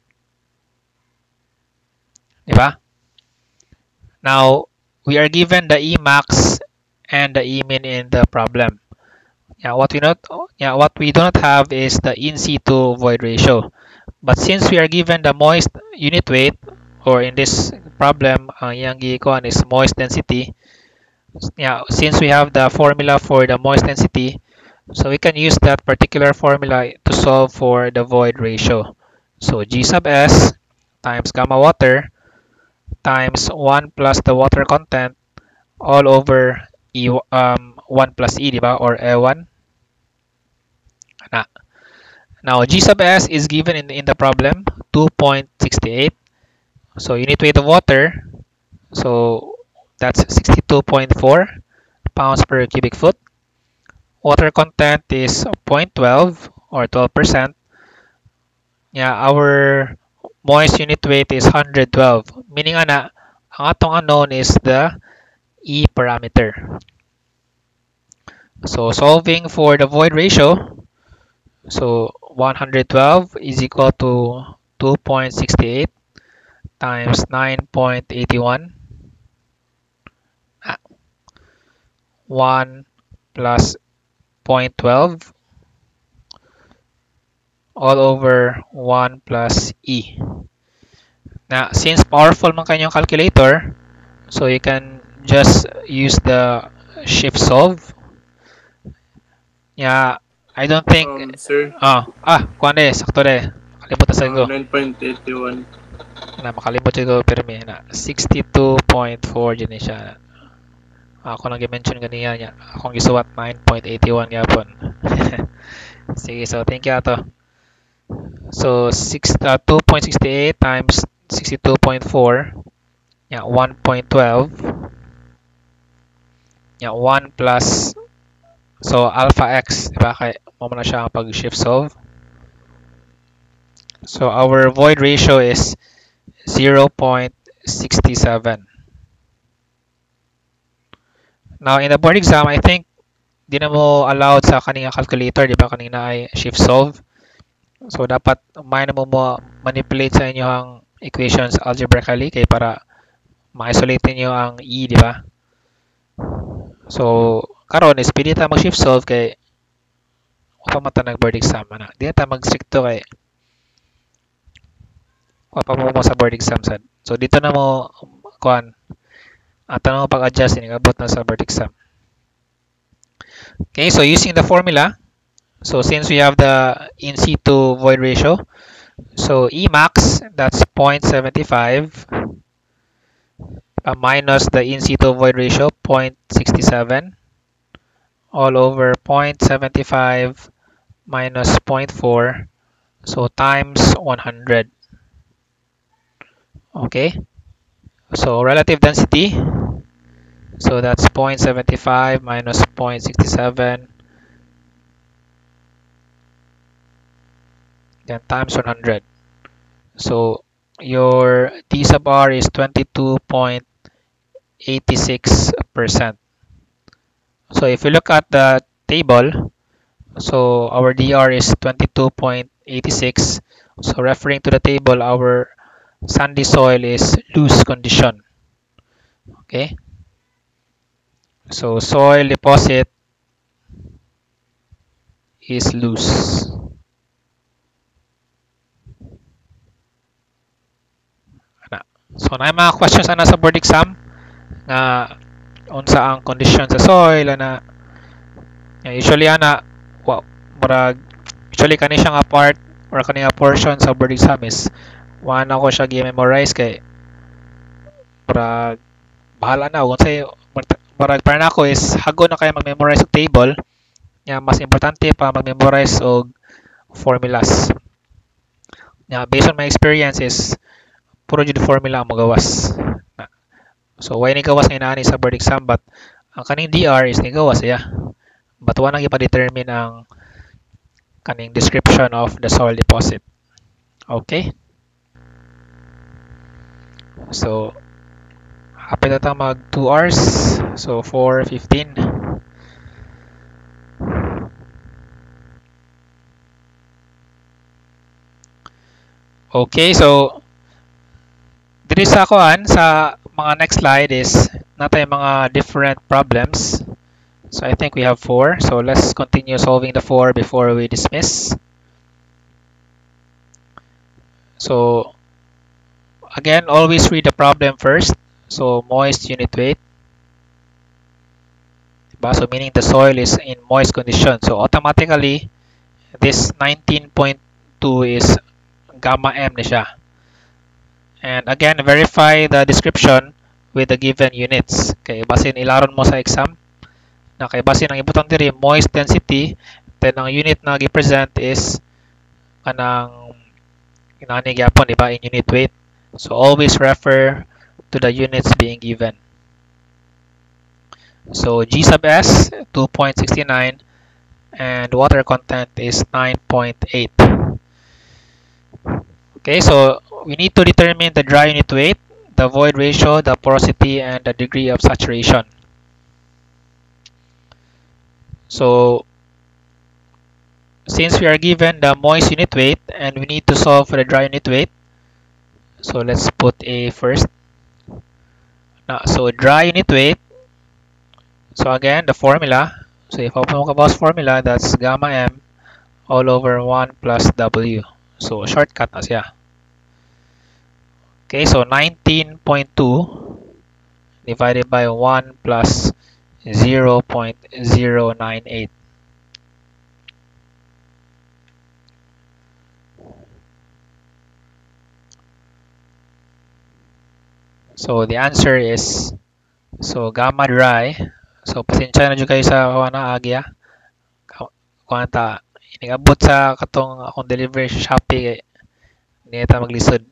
Speaker 1: Diba? Now, we are given the E max and the E min in the problem. Yeah, what we not yeah, what we do not have is the in situ void ratio. But since we are given the moist unit weight, or in this problem, ang iyang giikuan is moist density. Yeah, since we have the formula for the moist density, so we can use that particular formula to solve for the void ratio. So G sub S times gamma water times one plus the water content all over E um one plus E, diba? Or E one. Ana. Now, G sub S is given in, in the problem, two point six eight. So, unit weight of water, so that's sixty-two point four pounds per cubic foot. Water content is zero point one two or twelve percent. Yeah, our moist unit weight is one hundred twelve. Meaning ana, ang atong unknown is the E parameter. So, solving for the void ratio, so one hundred twelve is equal to two point six eight times nine point eight one. Ah, one plus zero point one two all over one plus E. Now, since powerful man kanyang calculator, so you can just use the shift solve. Yeah, I don't think
Speaker 2: Um, sir,
Speaker 1: ah ah kuan de sakto de kalimutan sa ko
Speaker 2: uh, nine point eight one.
Speaker 1: na makalimot ko permi na sixty-two point four din siya. Ako nang gi-mention ganiya niya. Akong gisuwat nine point eight one gyapon. Sige, so thank you ato. So six uh, two point six eight times sixty-two point four, yeah, one point one two. Yeah, one plus, so alpha x, diba? Kaya mo na siya pag shift solve. So our void ratio is zero point six seven. Now in the board exam, I think di na mo allowed sa kanina calculator, di ba? Kanina ay shift solve. So dapat may na mo mo manipulate sa inyong equations algebraically kay para ma-isolate niyo ang E, di ba? So, karon is pili ta mag-shift solve kay wa pa mata nag board exam ana. Di ta mag-stricto kay wa pa mo sa board exam sad. So, dito na mo kuan ato na mo pag-adjust ini abot na sa board exam. Okay, so using the formula, so since we have the in situ void ratio, so E max, that's zero point seven five uh, minus the in situ void ratio, zero point six seven, all over zero point seven five minus zero point four, so times one hundred. Okay, so relative density, so that's zero point seven five minus zero point six seven, then times one hundred. So your T sub R is twenty-two point eight six percent. So if you look at the table, so our D R is twenty-two point eight six. So referring to the table, our sandy soil is loose condition. Okay. So soil deposit is loose. So na mga questions ana sa board exam nga unsa ang condition sa soil ana. Usually ana wa murag usually kani siya nga part or kani nga portion sa board exam is wa na ko siya gi-memorize kay murag bahala na unsay murag para nako is hagon na kay mag-memorize og table nya mas importante pa mag-memorize og formulas. Nya based on my experience is puro jud formula ang magawas. So why ni gawas nga inaani sa board exam but ang kaning D R is ni gawas ya. But wa nang ipa-determine ang kaning description of the soil deposit. Okay? So hapit na ta mag two hours. So four fifteen. Okay, so diri sa kuan sa mga next slide is natay mga different problems. So I think we have four. So let's continue solving the four before we dismiss. So again, always read the problem first. So moist unit weight. So meaning the soil is in moist condition. So automatically, this nineteen point two is gamma M na siya. And again, verify the description with the given units. Okay, basin ilaron mo sa exam. Na kay basin ang ibutang diri moist density, then ang unit na gi-present is kanang inani gyapon, di ba, in unit weight. So always refer to the units being given. So G sub S two point six nine and water content is nine point eight. Okay, so we need to determine the dry unit weight, the void ratio, the porosity, and the degree of saturation. So since we are given the moist unit weight and we need to solve for the dry unit weight, so let's put A first. Now, so dry unit weight, so again the formula, so if I talk about formula, that's gamma M all over one plus W. So shortcut na siya. Okay, so nineteen point two divided by one plus zero point zero nine eight. So the answer is, so gamma dry. So pasensya na dyan kayo sa kawana agya. Kuha ta, inigabot sa katong akong delivery sa Shopee kay hindi ta maglisod.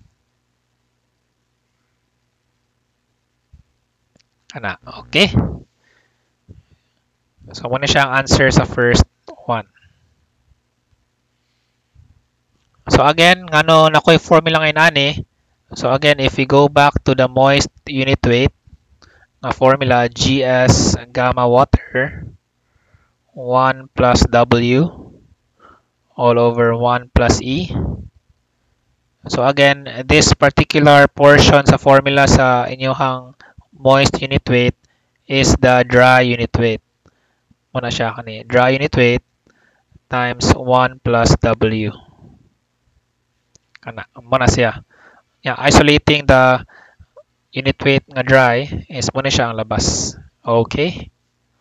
Speaker 1: Ana, okay. So muna siya ang answer sa first one. So again, ngano na ko'y formula ngayon ani. So again, if we go back to the moist unit weight, na formula G S gamma water one plus W all over one plus E. So again, this particular portion sa formula sa inyong moist unit weight is the dry unit weight. Muna siya kani, dry unit weight times one plus W. Kana, muna siya. Yeah, isolating the unit weight nga dry is muna siya ang labas. Okay.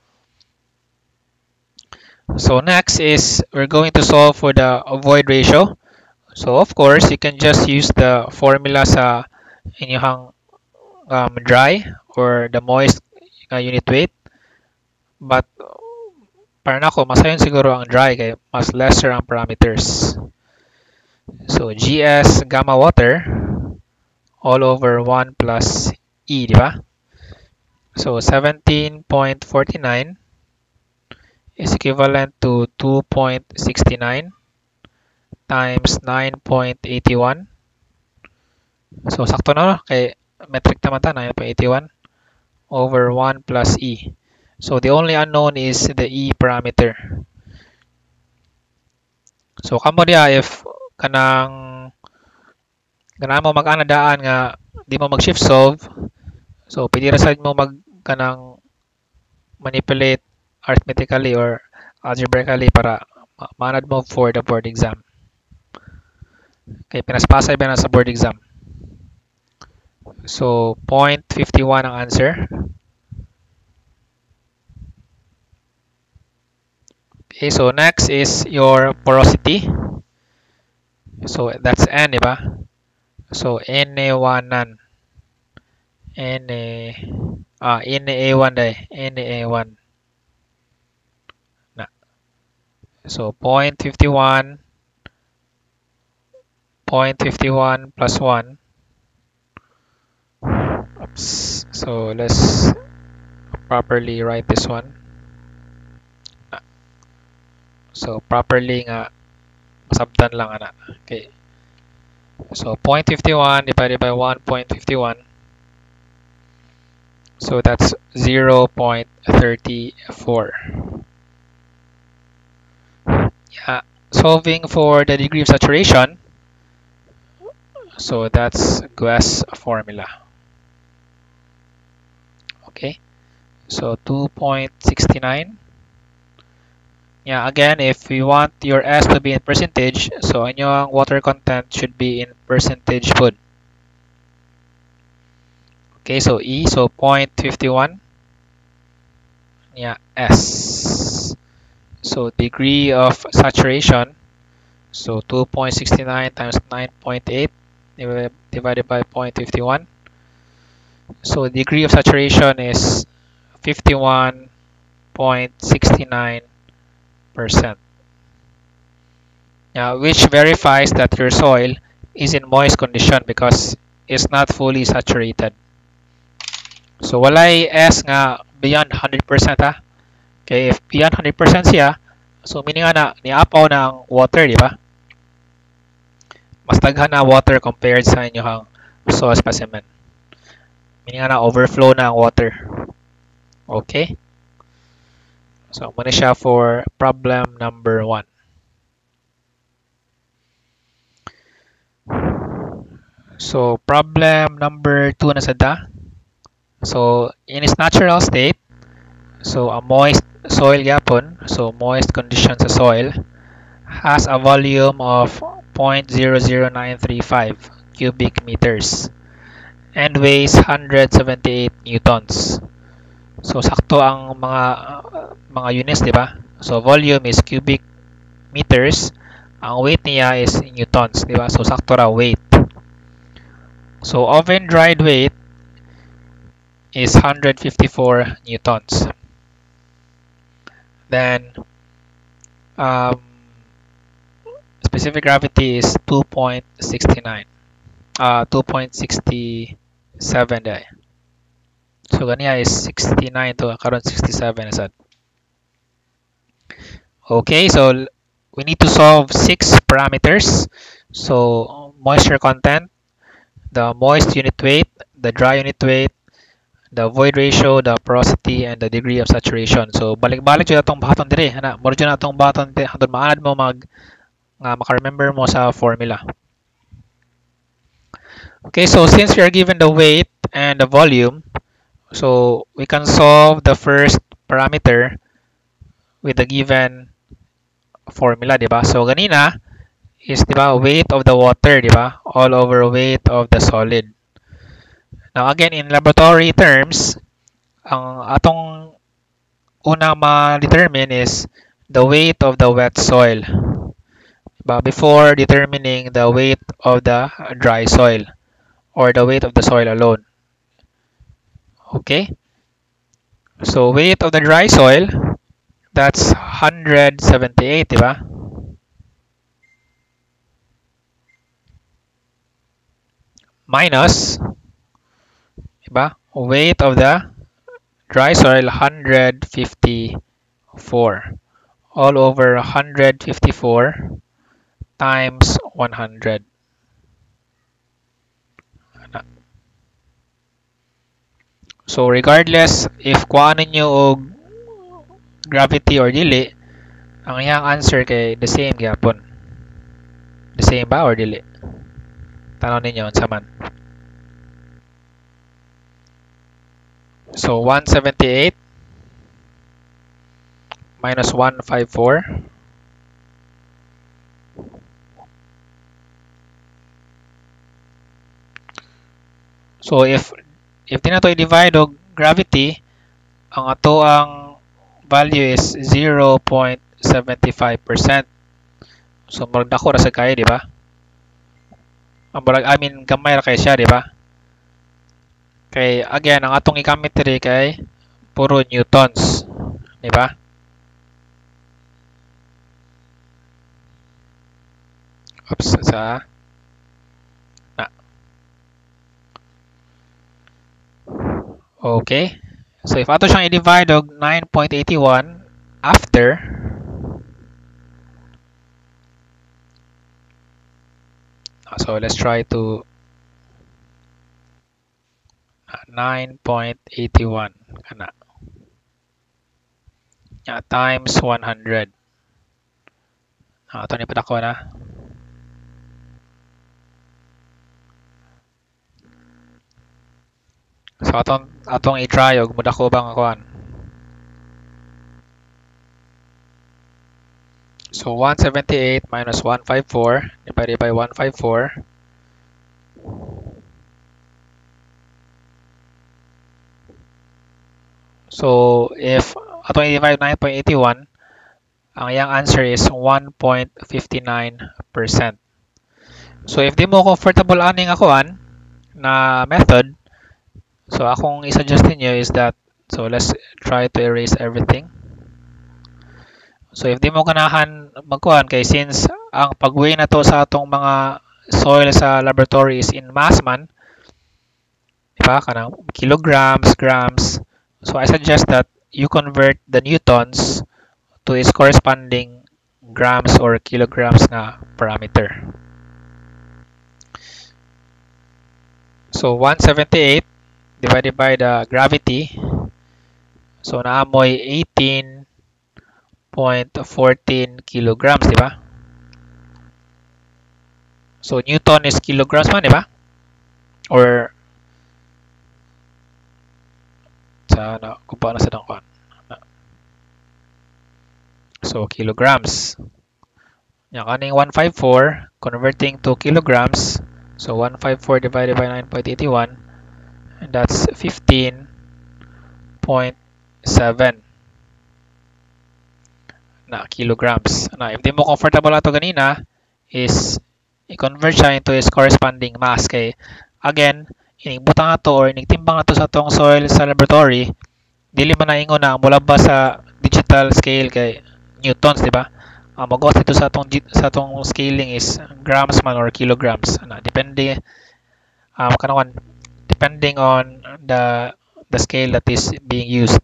Speaker 1: So next is we're going to solve for the void ratio. So of course, you can just use the formula sa inyong um, dry or the moist uh, unit weight. But para nako, masayon siguro ang dry kay mas lesser ang parameters. So G S gamma water all over one plus E, di ba? So seventeen point four nine is equivalent to two point six nine times nine point eight one. So sakto na, no? Kay metric naman ta, nine point eight one over one plus E. So the only unknown is the E parameter. So kamo dia if kanang kanang mo mag-anadaan nga di mo mag-shift solve, so pwede ra sad mo mag kanang manipulate arithmetically or algebraically para manad mo for the board exam. Okay, pinaspasay ba na sa board exam? So zero point five one ang answer. Okay, so next is your porosity. So that's N, di ba? So N A one nan. N A ah N A one day. N A one. Na. So zero point five one zero point five one plus one. Oops. So let's properly write this one. So properly nga masabtan lang ana. Okay. So zero point five one divided by one point five one. So that's zero point three four. Yeah, solving for the degree of saturation. So that's Guess formula. Okay. So two point six nine. Yeah, again, if we want your S to be in percentage, so inyong water content should be in percentage food. Okay, so E, so zero point five one. Yeah, S. So degree of saturation, so two point six nine times nine point eight divided by zero point five one. So degree of saturation is fifty-one point six nine percent. Now, which verifies that your soil is in moist condition because it's not fully saturated. So walay S nga beyond one hundred percent ha. Okay, if beyond one hundred percent siya, so meaning nga na niapaw na ang water, di ba? Mas daghan na water compared sa inyong soil specimen. Meaning nga na overflow na ang water. Okay? So muna siya for problem number one. So problem number two na sada. So in its natural state, so a moist soil yapon, so moist condition sa soil has a volume of zero point zero zero nine three five cubic meters and weighs one hundred seventy-eight newtons. So sakto ang mga uh, mga units, di ba? So volume is cubic meters, ang weight niya is newtons, di ba? So sakto ra weight. So oven dried weight is one hundred fifty-four newtons. Then um, specific gravity is two point six nine. Uh, two point six seven day. So ganiya is sixty-nine to karon sixty-seven asad. Okay, so we need to solve six parameters. So moisture content, the moist unit weight, the dry unit weight, the void ratio, the porosity, and the degree of saturation. So balik-balik jud atong baton dire, ana, mo jud atong baton dire, handon maanad mo mag nga maka-remember mo sa formula. Okay, so since we are given the weight and the volume, so we can solve the first parameter with the given formula, di ba? So ganina is, di ba, weight of the water, di ba? All over weight of the solid. Now again, in laboratory terms, ang atong unang ma-determine is the weight of the wet soil, diba? Before determining the weight of the dry soil or the weight of the soil alone. Okay? So weight of the dry soil, that's one hundred seventy-eight, diba? Minus, diba? Weight of the dry soil, one hundred fifty-four. All over one hundred fifty-four times one hundred. So regardless if kuha ninyo og gravity or dili, ang iyang answer kay the same gyapon. The same ba or dili? Tanaw ninyo unsa man. So one seventy-eight minus one fifty-four. So if if di na to i-divide og gravity, ang ato ang value is zero point seven five percent. So murag dako ra sa kay, di ba? Ang murag I mean gamay ra kay siya, di ba? Kay again ang atong ikamit diri kay puro newtons, di ba? Oops, sa na. Okay. So if ato siyang i-divide og nine point eight one after, so let's try to nine point eight one kana. Yeah, times one hundred. Ah, ito ni padako na. So atong atong i-try og mudako bang akuan. So one seventy-eight minus one fifty-four divided by one fifty-four. So if atong i-divide nine point eight one, ang iyang answer is one point five nine percent. So if di mo comfortable aning akuan na method, so akong i-suggest niyo is that, so let's try to erase everything. So if di mo ganahan magkuhan, kay since ang pag-weigh na to sa atong mga soil sa laboratory is in mass man, di ba, kanang kilograms, grams, so I suggest that you convert the newtons to its corresponding grams or kilograms na parameter. So one seventy-eight divided by the gravity, so naamoy eighteen point one four kilograms, di ba? So newton is kilograms man, di ba? Or sa na kung paano sa dangkuan. So kilograms. Yang kaning one fifty-four converting to kilograms. So one fifty-four divided by nine point eight one, and that's fifteen point seven na kilograms. Na if di mo comfortable ato ganina is i-convert siya into its corresponding mass, kay again inibutang ato or inigtimbang ato sa atong soil sa laboratory, dili man na ingon na mula ba sa digital scale kay newtons, di ba? Ang mag dito sa atong sa atong scaling is grams man or kilograms. Na depende um kanawan depending on the the scale that is being used.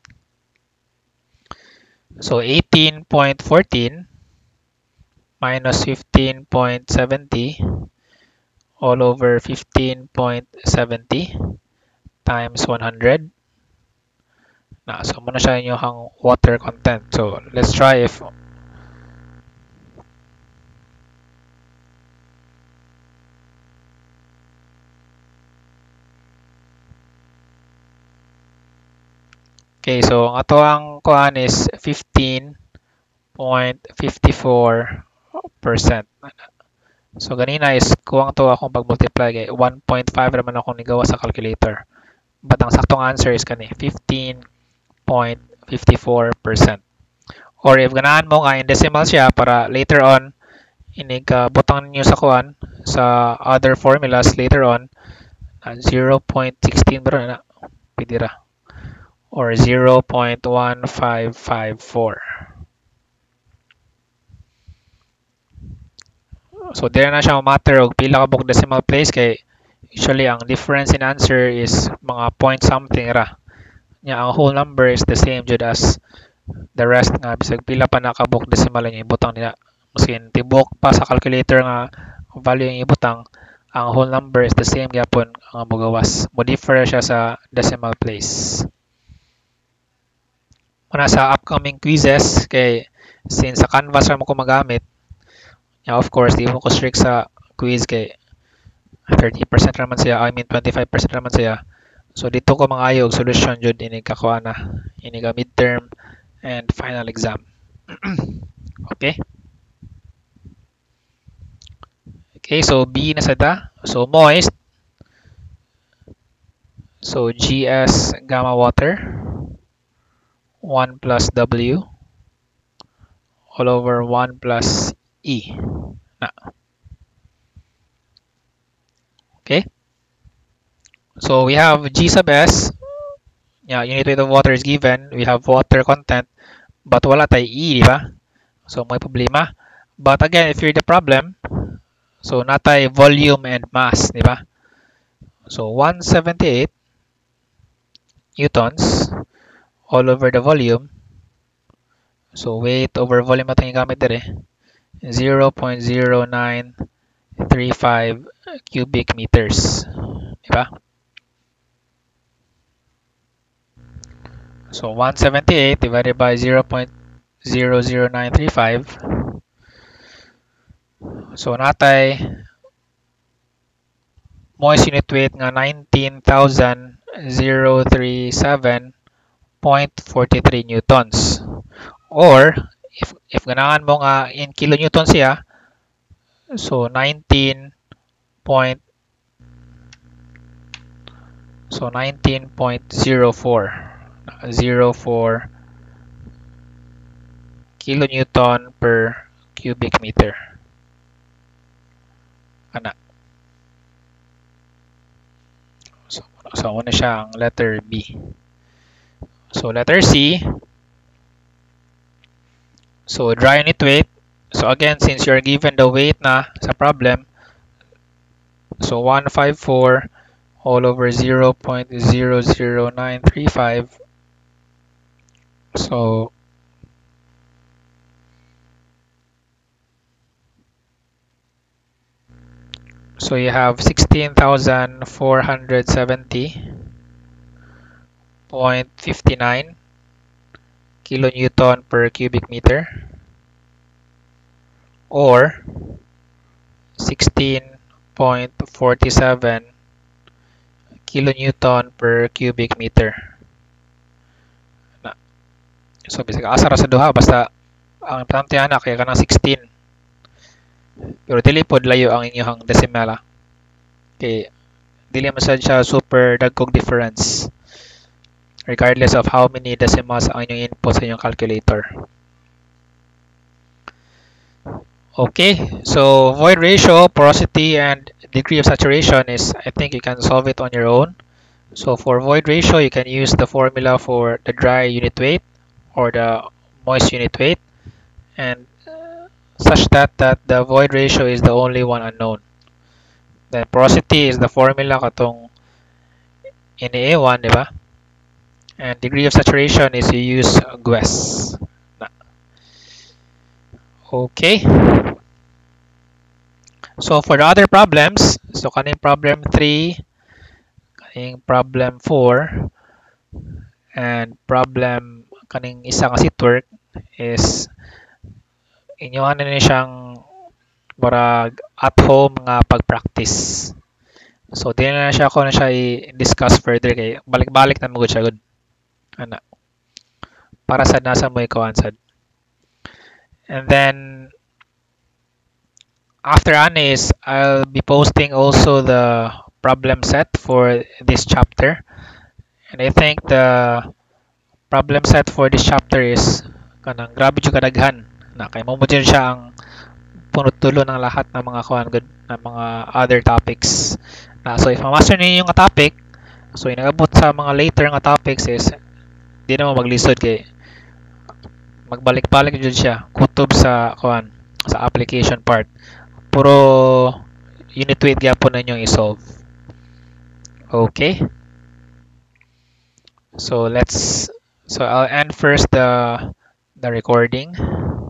Speaker 1: So eighteen point one four minus fifteen point seven zero all over fifteen point seven zero times one hundred. Na, so muna siya yung water content. So let's try if Okay, so ang ato ang kuan is fifteen point five four percent. So ganina is kuwang to akong pag-multiply kay one point five naman akong nigawa sa calculator. But ang saktong answer is kani fifteen point five four percent. Or if ganahan mo nga in decimal siya para later on inig uh, butang ninyo sa kuan sa other formulas later on uh, zero point one six bro na pwede ra or zero point one five five four. So dire na siya matter og pila ka bug decimal place kay usually ang difference in answer is mga point something ra. Nya ang whole number is the same jud as the rest nga bisag pila pa nakabuk decimal ang ibutang nila. Maskin tibok pa sa calculator nga value ang ibutang, ang whole number is the same gyapon ang mogawas. Mo differ siya sa decimal place. Muna sa upcoming quizzes kay since sa Canvas ra mo ko magamit, yeah, of course di mo ko strict sa quiz kay thirty percent naman siya, I mean twenty-five percent naman siya. So dito ko mga og solution jud ini kakuha na ini ka midterm and final exam. Okay? Okay, so B na sa da. So moist. So G S gamma water one plus W all over one plus E. Na. Okay? So we have G sub S. Yeah, unit weight of water is given. We have water content, but wala tay E, di ba? So may problema. But again, if you're the problem, so natay volume and mass, di ba? So one hundred seventy-eight newtons all over the volume. So weight over volume atong gamit dire zero point zero nine three five cubic meters, di ba? So one hundred seventy-eight divided by zero point zero zero nine three five. So natay moist unit weight nga nineteen thousand thirty-seven point four three newtons. Or if if ganahan mo nga in kilonewton siya, so nineteen point so nineteen point zero four zero four kilonewton per cubic meter. Ana. So, so una siya ang letter B. So letter C. So dry unit weight. So again, since you're given the weight na sa problem, so one hundred fifty-four all over zero point zero zero nine three five. So So you have sixteen thousand four hundred seventy point five nine kilonewton per cubic meter, or sixteen point four seven kilonewton per cubic meter. So bisag asa ra sa duha basta ang importante ana kay kanang sixteen. Pero dili pod layo ang inyong decimal. Okay, dili man sad siya super dagkog difference regardless of how many decimals ang inyong input sa inyong calculator. Okay, so void ratio, porosity, and degree of saturation is, I think you can solve it on your own. So for void ratio, you can use the formula for the dry unit weight or the moist unit weight, and such that, that the void ratio is the only one unknown. Then porosity is the formula katong in A one, di ba? And degree of saturation is you use Guess. Okay. So for the other problems, so kaning problem three, kaning problem four, and problem kaning isa nga seatwork is inyohan na ni siyang murag at home nga pag-practice. So di na siya ko na siya i-discuss further kay balik-balik na magud siya gud. Ana. para sa nasa mo ikaw sad. And then after ani is I'll be posting also the problem set for this chapter. And I think the problem set for this chapter is kanang grabe jud kadaghan na kay mo mo dyan siya ang punot dulo ng lahat ng mga kuan good ng mga other topics. Na so if ma-master niyo yung topic, so inabot sa mga later nga topics is di na mo maglisod kay magbalik-balik jud siya kutob sa kuan sa application part. Puro unit weight gyapon ninyong i-solve. Okay? So let's so I'll end first the the recording.